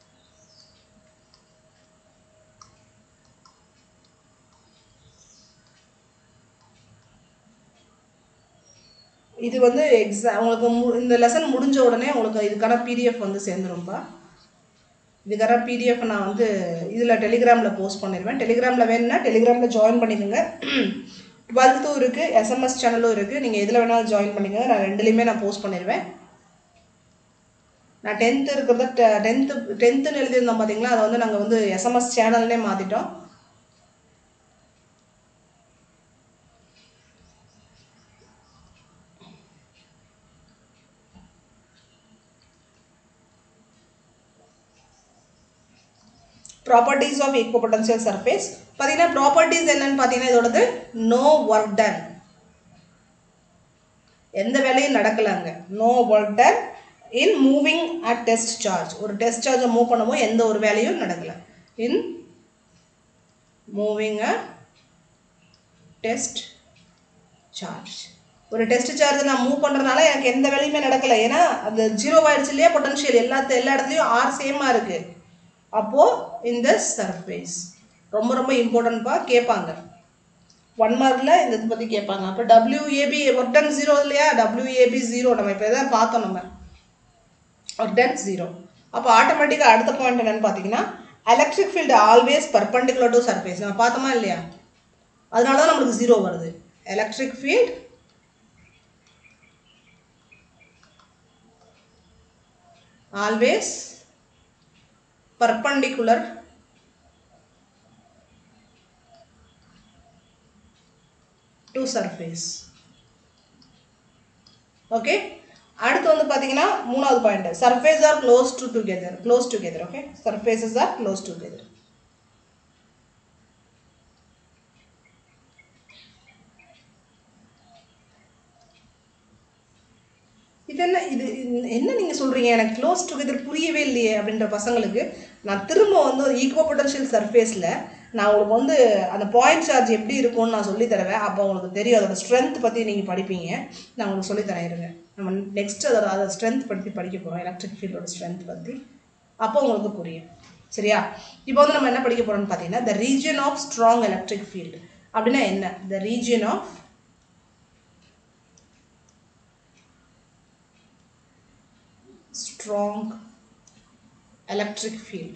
இது வந்து எக்ஸாம் உங்களுக்கு இந்த லெசன் முடிஞ்ச உடனே உங்களுக்கு இதுக்கான P D F வந்து சேர்ந்துரும்பா. இதுக்கான P D F நான் வந்து இதுல டெலிகிராம்ல போஸ்ட் பண்ணிடுவேன். டெலிகிராம்ல வேணும்னா டெலிகிராம்ல ஜாயின் பண்ணிக்கோங்க. twelfth இருக்கு, S M S சேனலும் இருக்கு. நீங்க எதுல வேணாலும் ஜாயின் பண்ணிக்கோங்க. நான் ரெண்டுலயுமே நான் போஸ்ட் பண்ணிடுவேன். நான் tenth இருக்குறத tenth tenth ன்னு எழுதிருந்தோம் பாத்தீங்களா? அத வந்து நாங்க வந்து S M S சேனல்னே மாத்திட்டோம். properties of equipotential surface பாத்தீங்கன்னா properties என்னன்னு பாத்தீங்கன்னா இதோடது no work done. எந்த வேலையும் நடக்கலங்க. no work done in moving a test charge. ஒரு test charge மூவ் பண்ணும்போது எந்த ஒரு வேலையும் நடக்கல. in moving a test charge. ஒரு டெஸ்ட் சார்ஜ் நான் மூவ் பண்றனால எனக்கு எந்த வேலையுமே நடக்கல. ஏன்னா அது ஜீரோ ஆயிடுச்சு இல்லையா? பொட்டன்ஷியல் எல்லா எல்லா இடத்துலயும் R சேமா இருக்கு. அப்போ இந்த சர்ஃபேஸ் ரொம்ப ரொம்ப இம்பார்ட்டன்ட் பா. கேட்பாங்க ஒன் மார்க்ல இந்த இது பத்தி கேட்பாங்க. அப்ப W A B work done zero இல்லையா? W A B zero. நம்ம இப்ப இதான் பார்த்தோம். நம்ம ஒர்க் டன் ஜீரோ. அப்ப ஆட்டோமேட்டிக்கா அடுத்த பாயிண்ட் என்னன்னு பாத்தீங்கன்னா electric field always perpendicular to surface. நம்ம பார்த்தோமா இல்லையா? அதனால தான் நமக்கு ஜீரோ வருது. Electric field always perpendicular to surface. Okay? அடுத்து வந்து பாத்தீங்கன்னா மூணாவது point, surface are close to together, close together. Okay, surfaces are close together. இது என்ன இது என்ன நீங்க சொல்றீங்க, எனக்கு க்ளோஸ் டுகெதர் புரியவே இல்லையே அப்படின்ற பசங்களுக்கு நான் திரும்ப வந்து ஒரு ஈக்குவ பொட்டன்ஷியல் சர்ஃபேஸில் நான் உங்களுக்கு வந்து அந்த பாயிண்ட் சார்ஜ் எப்படி இருக்கும்னு நான் சொல்லி தருவேன். அப்போ உங்களுக்கு தெரியும், அதோட ஸ்ட்ரென்த் பற்றி நீங்கள் படிப்பீங்க. நான் உங்களுக்கு சொல்லித்தரேன் இருங்க. நம்ம நெக்ஸ்ட் அதோட அதை ஸ்ட்ரென்த் பற்றி படிக்க போகிறோம், எலக்ட்ரிக் ஃபீல்டோட ஸ்ட்ரென்த் பற்றி. அப்போ உங்களுக்கு புரியும். சரியா? இப்போ வந்து நம்ம என்ன படிக்க போகிறோம்னு பார்த்தீங்கன்னா, the region of strong electric field அப்படின்னா என்ன? The region of strong electric field.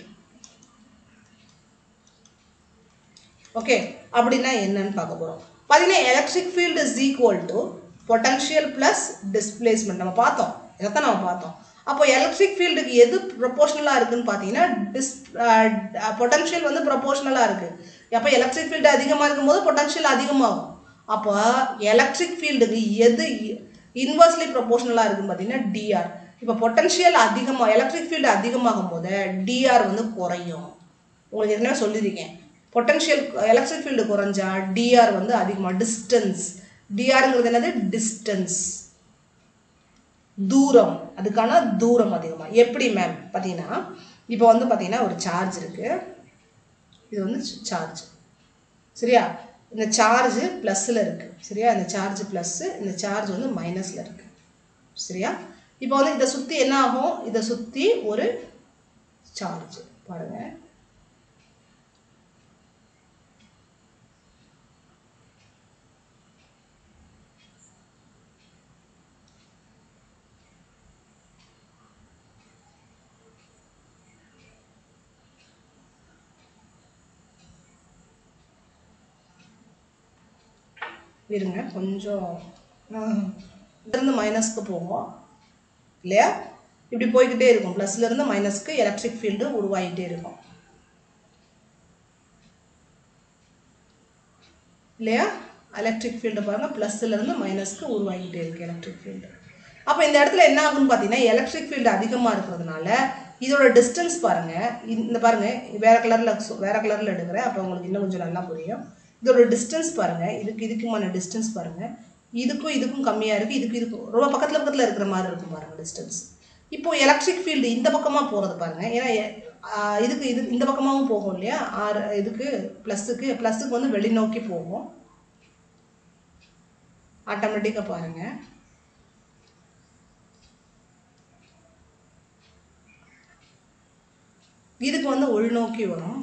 Okay, அப்படின்னா என்னன்னு பார்க்க போறோம். பாத்தீங்கன்னா electric field is equal to potential plus displacement. நம்ம பார்த்தோம், இதைத்தான் நம்ம பார்த்தோம். அப்போ எலக்ட்ரிக் ஃபீல்டுக்கு எது ப்ரொபோஷனலா இருக்குன்னு பார்த்தீங்கன்னா டிஸ் பொட்டன்ஷியல் வந்து ப்ரொபோஷனலா இருக்கு. அப்போ எலக்ட்ரிக் ஃபீல்டு அதிகமாக இருக்கும்போது பொட்டன்ஷியல் அதிகமாகும். அப்போ எலக்ட்ரிக் ஃபீல்டுக்கு எது இன்வெர்ஸ்லி ப்ரொபோஷனலா இருக்குன்னு பார்த்தீங்கன்னா டிஆர். இப்போ பொட்டன்ஷியல் அதிகமாக எலக்ட்ரிக் ஃபீல்டு அதிகமாகும் போது டிஆர் வந்து குறையும். உங்களுக்கு ஏற்கனவே சொல்லியிருக்கேன், பொட்டன்ஷியல் எலக்ட்ரிக் ஃபீல்டு குறைஞ்சா டிஆர் வந்து அதிகமாக. டிஸ்டன்ஸ், டிஆர்ங்கிறது என்னது? டிஸ்டன்ஸ், தூரம். அதுக்கான தூரம் அதிகமாக. எப்படி மேம் பார்த்தீங்கன்னா, இப்போ வந்து பார்த்தீங்கன்னா ஒரு சார்ஜ் இருக்கு, இது வந்து சார்ஜ். சரியா? இந்த சார்ஜ் பிளஸ்ல இருக்கு. சரியா? இந்த சார்ஜ் பிளஸ், இந்த சார்ஜ் வந்து மைனஸ்ல இருக்கு. சரியா? இப்போ வந்து இதை சுற்றி என்ன ஆகும்? இதை சுற்றி ஒரு சார்ஜ் பாருங்க. இருங்க கொஞ்சம், இருந்து மைனஸ்க்கு போவோம் இல்லையா? இப்படி போய்கிட்டே இருக்கும். பிளஸ்ல இருந்து மைனஸ்க்கு எலக்ட்ரிக் ஃபீல்டு உருவாகிட்டே இருக்கும் இல்லையா? எலக்ட்ரிக் ஃபீல்டு பாருங்க, பிளஸ்ல இருந்து மைனஸ்க்கு உருவாகிட்டே இருக்கு எலக்ட்ரிக் ஃபீல்டு. அப்போ இந்த இடத்துல என்ன ஆகும்னு பார்த்தீங்கன்னா, எலக்ட்ரிக் ஃபீல்டு அதிகமாக இருக்கிறதுனால இதோட டிஸ்டன்ஸ் பாருங்க. இந்த பாருங்க வேற கலர்ல வேற கலர்ல எடுக்கிறேன், அப்போ உங்களுக்கு இன்னும் கொஞ்சம் நல்லா புரியும். இதோட டிஸ்டன்ஸ் பாருங்க, இதுக்கு இதுக்குமான டிஸ்டன்ஸ் பாருங்க. இதுக்கும் இதுக்கும் கம்மியாக இருக்குது, இதுக்கு இதுக்கும் ரொம்ப பக்கத்தில் பக்கத்தில் இருக்கிற மாதிரி இருக்கும் பாருங்கள் டிஸ்டன்ஸ். இப்போ எலக்ட்ரிக் ஃபீல்டு இந்த பக்கமாக போகிறது பாருங்கள். ஏன்னா இதுக்கு இது இந்த பக்கமாகவும் போகும் இல்லையா? ஆர் இதுக்கு ப்ளஸ்ஸுக்கு ப்ளஸ்ஸுக்கு வந்து வெளிநோக்கி போகும் ஆட்டோமேட்டிக்காக பாருங்கள். இதுக்கு வந்து உள்நோக்கி வரும்.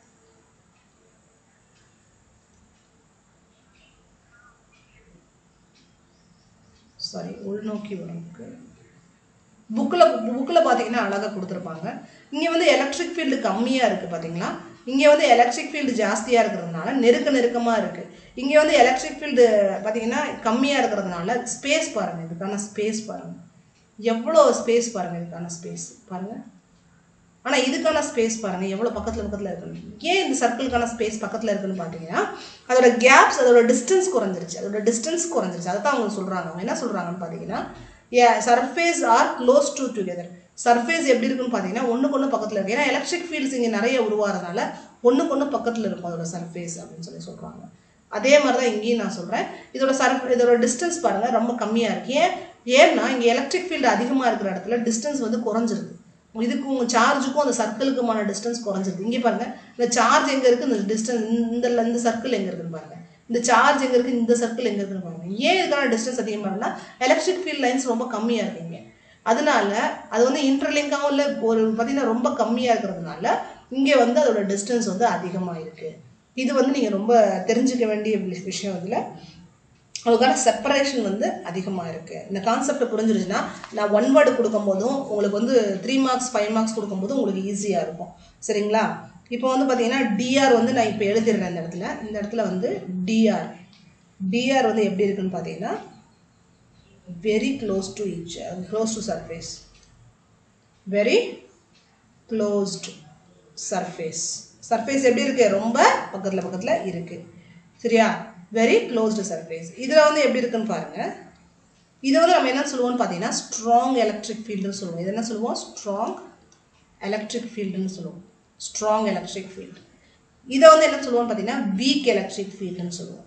சாரி, உள்நோக்கி வரும். புக்கில் புக்கில் பார்த்தீங்கன்னா அழகாக கொடுத்துருப்பாங்க. இங்கே வந்து எலக்ட்ரிக் ஃபீல்டு கம்மியாக இருக்குது பார்த்தீங்களா? இங்கே வந்து எலக்ட்ரிக் ஃபீல்டு ஜாஸ்தியாக இருக்கிறதுனால நெருக்க நெருக்கமாக இருக்குது. இங்கே வந்து எலக்ட்ரிக் ஃபீல்டு பார்த்தீங்கன்னா கம்மியாக இருக்கிறதுனால ஸ்பேஸ் பாருங்கள், இதுக்கான ஸ்பேஸ் பாருங்கள், எவ்வளோ ஸ்பேஸ் பாருங்கள், இதுக்கான ஸ்பேஸ் பாருங்கள். ஆனால் இதுக்கான ஸ்பேஸ் பாருங்கள் எவ்வளோ பக்கத்தில் பக்கத்தில் இருக்குன்னு. ஏன் இந்த சர்க்கிளுக்கான ஸ்பேஸ் பக்கத்தில் இருக்குன்னு பார்த்தீங்கன்னா, அதோட கேப்ஸ், அதோட டிஸ்டன்ஸ் குறைஞ்சிருச்சு. அதோட டிஸ்டன்ஸ் குறைஞ்சிருச்சு. அதை தான் அவங்க சொல்கிறாங்க. அவங்க என்ன சொல்கிறாங்கன்னு பார்த்தீங்கன்னா, surface are close to together. Surface எப்படி இருக்குன்னு பார்த்தீங்கன்னா ஒன்றுக்கு ஒன்று பக்கத்தில் இருக்குது. ஏன்னா எலக்ட்ரிக் ஃபீல்ட்ஸ் இங்கே நிறைய உருவாகிறதுனால ஒன்றுக்கு ஒன்று பக்கத்தில் இருக்கும் அதோட சர்ஃபேஸ் அப்படின்னு சொல்லி சொல்கிறாங்க. அதே மாதிரி தான் இங்கேயும் நான் சொல்கிறேன். இதோட சர்ஃப் இதோட டிஸ்டன்ஸ் பாருங்கள் ரொம்ப கம்மியாக இருக்குது. ஏன் ஏன்னா இங்கே எலக்ட்ரிக் ஃபீல்டு அதிகமாக இருக்கிற இடத்துல டிஸ்டன்ஸ் வந்து குறைஞ்சிருக்கு. இதுக்கும் உங்கள் சார்ஜுக்கும் அந்த சர்க்கிளுக்குமான டிஸ்டன்ஸ் குறைஞ்சிருக்கு. இங்கே பாருங்கள், இந்த சார்ஜ் எங்கே இருக்குது, இந்த டிஸ்டன்ஸ் இந்த இந்த சர்க்கிள் எங்கே இருக்குன்னு பாருங்கள், இந்த சார்ஜ் எங்கே இருக்குது, இந்த சர்க்கிள் எங்கே இருக்குன்னு பாருங்கள். ஏன் இதுக்கான டிஸ்டன்ஸ் அதிகமாக இருக்குன்னா எலக்ட்ரிக் ஃபீல்ட் லைன்ஸ் ரொம்ப கம்மியாக இருக்குங்க. அதனால அது வந்து இன்டர்லிங்காகவும் இல்லை, ஒரு பார்த்தீங்கன்னா ரொம்ப கம்மியாக இருக்கிறதுனால இங்கே வந்து அதோட டிஸ்டன்ஸ் வந்து அதிகமாக இருக்குது. இது வந்து நீங்கள் ரொம்ப தெரிஞ்சுக்க வேண்டிய விஷயம். இதில் அதுக்கான செப்பரேஷன் வந்து அதிகமாக இருக்குது. இந்த கான்செப்டை புரிஞ்சிருச்சுன்னா நான் ஒன் வேர்டு கொடுக்கும் போதும் உங்களுக்கு வந்து த்ரீ மார்க்ஸ் ஃபைவ் மார்க்ஸ் கொடுக்கும்போது உங்களுக்கு ஈஸியாக இருக்கும். சரிங்களா? இப்போ வந்து பார்த்தீங்கன்னா டிஆர் வந்து நான் இப்போ எழுதிடுறேன் இந்த இடத்துல. இந்த இடத்துல வந்து டிஆர் டிஆர் வந்து எப்படி இருக்குன்னு பார்த்தீங்கன்னா very close to each close to surface, very close to surface. Surface எப்படி இருக்குது? ரொம்ப பக்கத்தில் பக்கத்தில் இருக்குது. சரியா? Very close to surface. இதில் வந்து எப்படி இருக்குன்னு பாருங்கள். இதை வந்து நம்ம என்ன சொல்லுவோம்னு பார்த்தீங்கன்னா ஸ்ட்ராங் எலக்ட்ரிக் ஃபீல்டுன்னு சொல்லுவோம். இது என்ன சொல்லுவோம்? ஸ்ட்ராங் எலக்ட்ரிக் ஃபீல்டுன்னு சொல்லுவோம். Strong electric field. இதை வந்து என்ன சொல்லுவோம்னு பார்த்தீங்கன்னா வீக் எலக்ட்ரிக் ஃபீல்டுன்னு சொல்லுவோம்.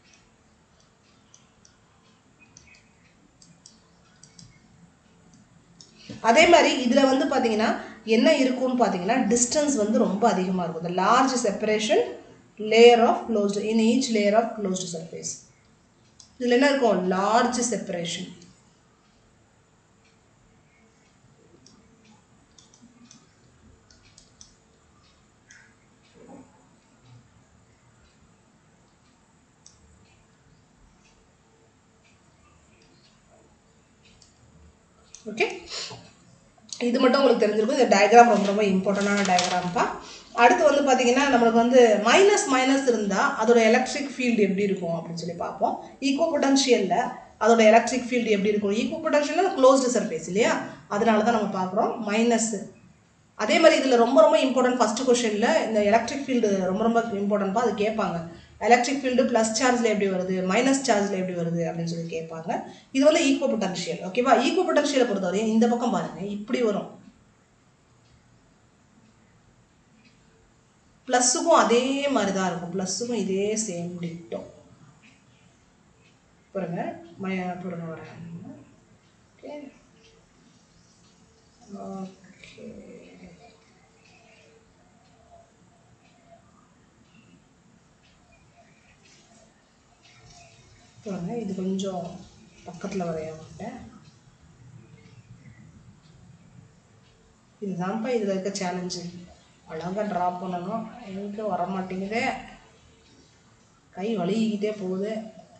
அதே மாதிரி இதில் வந்து பார்த்தீங்கன்னா என்ன இருக்கும்னு பார்த்தீங்கன்னா டிஸ்டன்ஸ் வந்து ரொம்ப அதிகமாக இருக்கும். the large separation layer of closed in each layer of closed surface. இதில் என்ன இருக்கும்? large separation. ஓகே, இது மட்டும் உங்களுக்கு தெரிஞ்சிருக்கும். இந்த டயக்ராம் ரொம்ப ரொம்ப இம்பார்ட்டண்டான டயக்ராம்ப்பா. அடுத்து வந்து பார்த்தீங்கன்னா நம்மளுக்கு வந்து மைனஸ் மைனஸ் இருந்தால் அதோட எலக்ட்ரிக் ஃபீல்டு எப்படி இருக்கும் அப்படின்னு சொல்லி பார்ப்போம். ஈக்குவ பொட்டன்ஷியலில் அதோட எலக்ட்ரிக் ஃபீல்டு எப்படி இருக்கும்? ஈக்குவ பொட்டன்ஷியல் க்ளோஸ்டு சர்ஃபேஸ் இல்லையா, அதனால தான் நம்ம பார்க்குறோம் மைனஸ். அதே மாதிரி இதில் ரொம்ப ரொம்ப இம்பார்ட்டன்ட் ஃபர்ஸ்ட் கொஸ்டினில் இந்த எலக்ட்ரிக் ஃபீல்டு ரொம்ப ரொம்ப இம்பார்ட்டன்ட்பா. அது கேட்பாங்க. எலக்ட்ரிக் ஃபீல்டு ப்ளஸ் சார்ஜில் எப்படி வருது, மைனஸ் சார்ஜில் எப்படி வருது அப்படின்னு சொல்லி கேட்பாங்க. இது வந்து ஈக்குவ பொட்டன்ஷியல். ஓகேவா? ஈக்குவ பொட்டன்ஷியலை பொறுத்தவரையும் இந்த பக்கம் பாருங்கள் இப்படி வரும். ப்ளஸ்ஸுக்கும் அதே மாதிரி தான் இருக்கும். ப்ளஸ்ஸுக்கும் இதே சேம் டிட்டோ. பாருங்க மய பாருங்க வரேன். ஓகே ஓகே பாருங்க, இது கொஞ்சம் பக்கத்தில் வரைய மாட்டேன். இதுதான்ப்பா இதில் இருக்க சேலஞ்சு. அழகாக ட்ரா பண்ணணும், எங்கே வர மாட்டேங்குதே, கை வலிக்கிட்டே போகுது.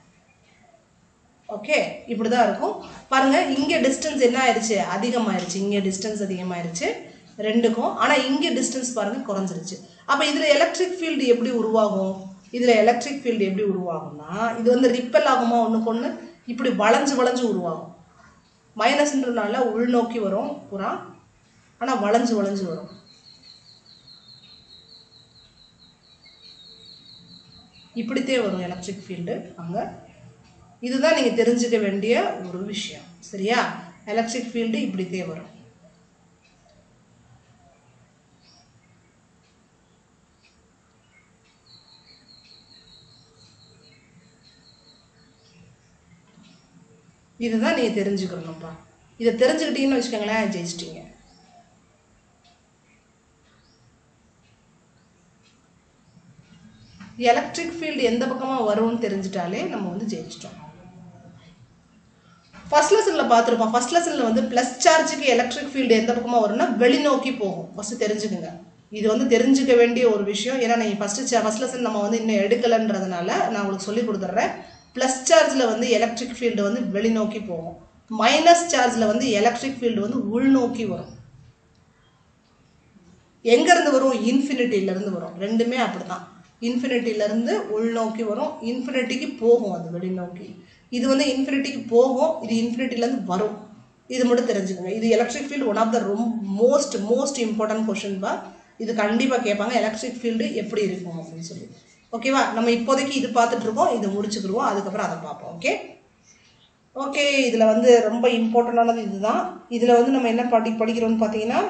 ஓகே, இப்படி தான் இருக்கும். பாருங்கள், இங்கே டிஸ்டன்ஸ் என்ன ஆயிடுச்சு? அதிகமாகிடுச்சு. இங்கே டிஸ்டன்ஸ் அதிகமாகிடுச்சு ரெண்டுக்கும். ஆனால் இங்கே டிஸ்டன்ஸ் பாருங்கள் குறைஞ்சிருச்சு. அப்போ இதில் எலக்ட்ரிக் ஃபீல்டு எப்படி உருவாகும்? இதில் எலக்ட்ரிக் ஃபீல்டு எப்படி உருவாகும்னா இது வந்து ரிப்பல் ஆகுமா ஒன்றுக்கு ஒன்று, இப்படி வளைஞ்சு வளைஞ்சு உருவாகும். மைனஸ்ன்றனால உள்நோக்கி வரும் புறா, ஆனால் வளைஞ்சு வளைஞ்சு வரும். இப்படித்தே வரும் எலக்ட்ரிக் ஃபீல்டு அங்கே. இதுதான் நீங்கள் தெரிஞ்சுக்க வேண்டிய ஒரு விஷயம். சரியா? எலக்ட்ரிக் ஃபீல்டு இப்படித்தே வரும். இதுதான் நீங்க தெரிஞ்சுக்கணும்ப்பா. இதை தெரிஞ்சுக்கிட்டீங்கன்னு வச்சுக்கோங்களேன், ஜெயிச்சிட்டீங்க. எலக்ட்ரிக் ஃபீல்டு எந்த பக்கமாக வரும்னு தெரிஞ்சிட்டாலே நம்ம வந்து ஜெயிச்சிட்டோம். ஃபர்ஸ்ட் லெசனில் பார்த்துருப்போம். ஃபர்ஸ்ட் லெசனில் வந்து ப்ளஸ் சார்ஜுக்கு எலக்ட்ரிக் ஃபீல்டு எந்த பக்கமாக வரும்னா வெளிநோக்கி போகும். ஃபஸ்ட்டு தெரிஞ்சுக்குங்க. இது வந்து தெரிஞ்சுக்க வேண்டிய ஒரு விஷயம். ஏன்னா நீங்கள் ஃபஸ்ட்டு ஃபஸ்ட் லெசன் நம்ம வந்து இன்னும் எடுக்கலைன்றதுனால நான் உங்களுக்கு சொல்லி கொடுத்துட்றேன். ப்ளஸ் சார்ஜில் வந்து எலக்ட்ரிக் ஃபீல்டு வந்து வெளிநோக்கி போகும். மைனஸ் சார்ஜில் வந்து எலக்ட்ரிக் ஃபீல்டு வந்து உள்நோக்கி வரும். எங்கேருந்து வரும்? இன்ஃபினிட்டியிலேருந்து வரும். ரெண்டுமே அப்படி தான். இன்ஃபினிட்டியிலேருந்து உள்நோக்கி வரும், இன்ஃபினிட்டிக்கு போகும் அது வெளிநோக்கி. இது வந்து இன்ஃபினிட்டிக்கு போகும், இது இன்ஃபினிட்டிலேருந்து வரும். இது மட்டும் தெரிஞ்சுக்கோங்க. இது electric field one of the ரொம்ப மோஸ்ட் மோஸ்ட் இம்பார்ட்டன்ட் கொஷின் பா. இது கண்டிப்பாக கேட்பாங்க, எலக்ட்ரிக் ஃபீல்டு எப்படி இருக்கும் அப்படின்னு சொல்லி. ஓகேவா? நம்ம இப்போதைக்கு இது பார்த்துட்டு இருக்கோம், இது முடிச்சுக்கிடுவோம், அதுக்கப்புறம் அதை பார்ப்போம். ஓகே ஓகே இதில் வந்து ரொம்ப இம்பார்ட்டண்டானது இதுதான். இதில் வந்து நம்ம என்ன படி படிக்கிறோம்னு பார்த்தீங்கன்னா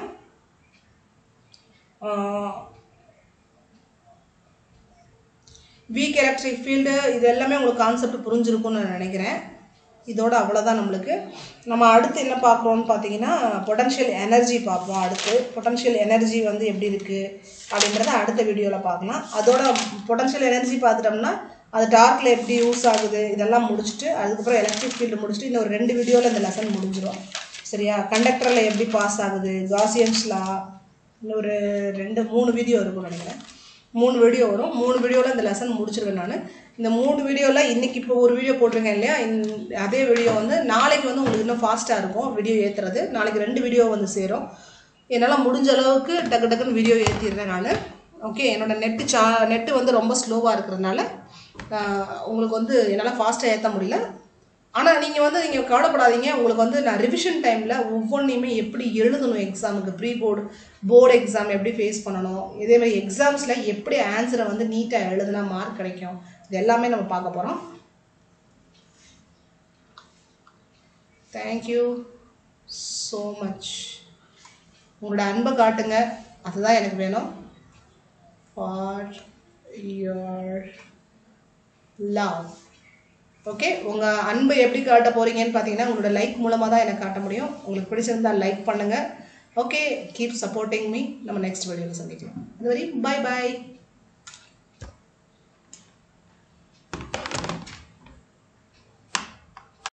வீக் எலக்ட்ரிக் ஃபீல்டு, இது எல்லாமே உங்களுக்கு கான்செப்ட் புரிஞ்சிருக்கும்னு நான் நினைக்கிறேன். இதோட அவ்வளோதான் நம்மளுக்கு. நம்ம அடுத்து என்ன பார்க்குறோன்னு பார்த்தீங்கன்னா பொட்டன்ஷியல் எனர்ஜி பார்ப்போம். அடுத்து பொட்டன்ஷியல் எனர்ஜி வந்து எப்படி இருக்குது அப்படின்றத அடுத்த வீடியோவில் பார்க்கலாம். அதோட பொட்டன்ஷியல் எனர்ஜி பார்த்துட்டோம்னா அது டார்க்கில் எப்படி யூஸ் ஆகுது இதெல்லாம் முடிச்சுட்டு அதுக்கப்புறம் எலக்ட்ரிக் ஃபீல்டு முடிச்சுட்டு இன்னொரு ரெண்டு வீடியோவில் இந்த லெசன் முடிஞ்சிடும். சரியா? கண்டக்டரில் எப்படி பாஸ் ஆகுது, காசியன்ஸ் லா, இன்னொரு ரெண்டு மூணு வீடியோ இருக்கும்னு நினைக்கிறேன். மூணு வீடியோ வரும். மூணு வீடியோவில் இந்த லெசன் முடிச்சிருவேன் நான். இந்த மூணு வீடியோவில் இன்றைக்கி இப்போ ஒரு வீடியோ போட்டிருக்கேன் இல்லையா, அதே வீடியோ வந்து நாளைக்கு வந்து உங்களுக்கு இன்னும் ஃபாஸ்ட்டாக இருக்கும் வீடியோ ஏற்றுறது. நாளைக்கு ரெண்டு வீடியோ வந்து சேரும். என்னால் முடிஞ்ச அளவுக்கு டக்கு டக்குன்னு வீடியோ ஏற்றிடுறேன் நான். ஓகே, என்னோடய நெட்டு சா நெட்டு வந்து ரொம்ப ஸ்லோவாக இருக்கிறதுனால உங்களுக்கு வந்து என்னால் ஃபாஸ்ட்டாக ஏற்ற முடியல. ஆனால் நீங்கள் வந்து நீங்கள் கவலைப்படாதீங்க. உங்களுக்கு வந்து நான் ரிவிஷன் டைமில் ஒவ்வொன்றையுமே எப்படி எழுதணும், எக்ஸாமுக்கு ப்ரீ போர்டு போர்டு எக்ஸாம் எப்படி ஃபேஸ் பண்ணணும், இதேமாதிரி எக்ஸாம்ஸில் எப்படி ஆன்சரை வந்து நீட்டாக எழுதுனா மார்க் கிடைக்கும், இது எல்லாமே நம்ம பார்க்க போகிறோம். Thank you so much. உங்களோட அன்பை காட்டுங்க, அதுதான் எனக்கு வேணும். For your love. ஓகே, உங்கள் அன்பை எப்படி காட்ட போகிறீங்கன்னு பார்த்தீங்கன்னா உங்களோட லைக் மூலமாக தான் எனக்கு காட்ட முடியும். உங்களுக்கு பிடிச்சிருந்தா லைக் பண்ணுங்கள். Okay, keep supporting me. நம்ம நெக்ஸ்ட் வீடியோவில் சந்திக்கலாம். அதுவரை பை பாய்.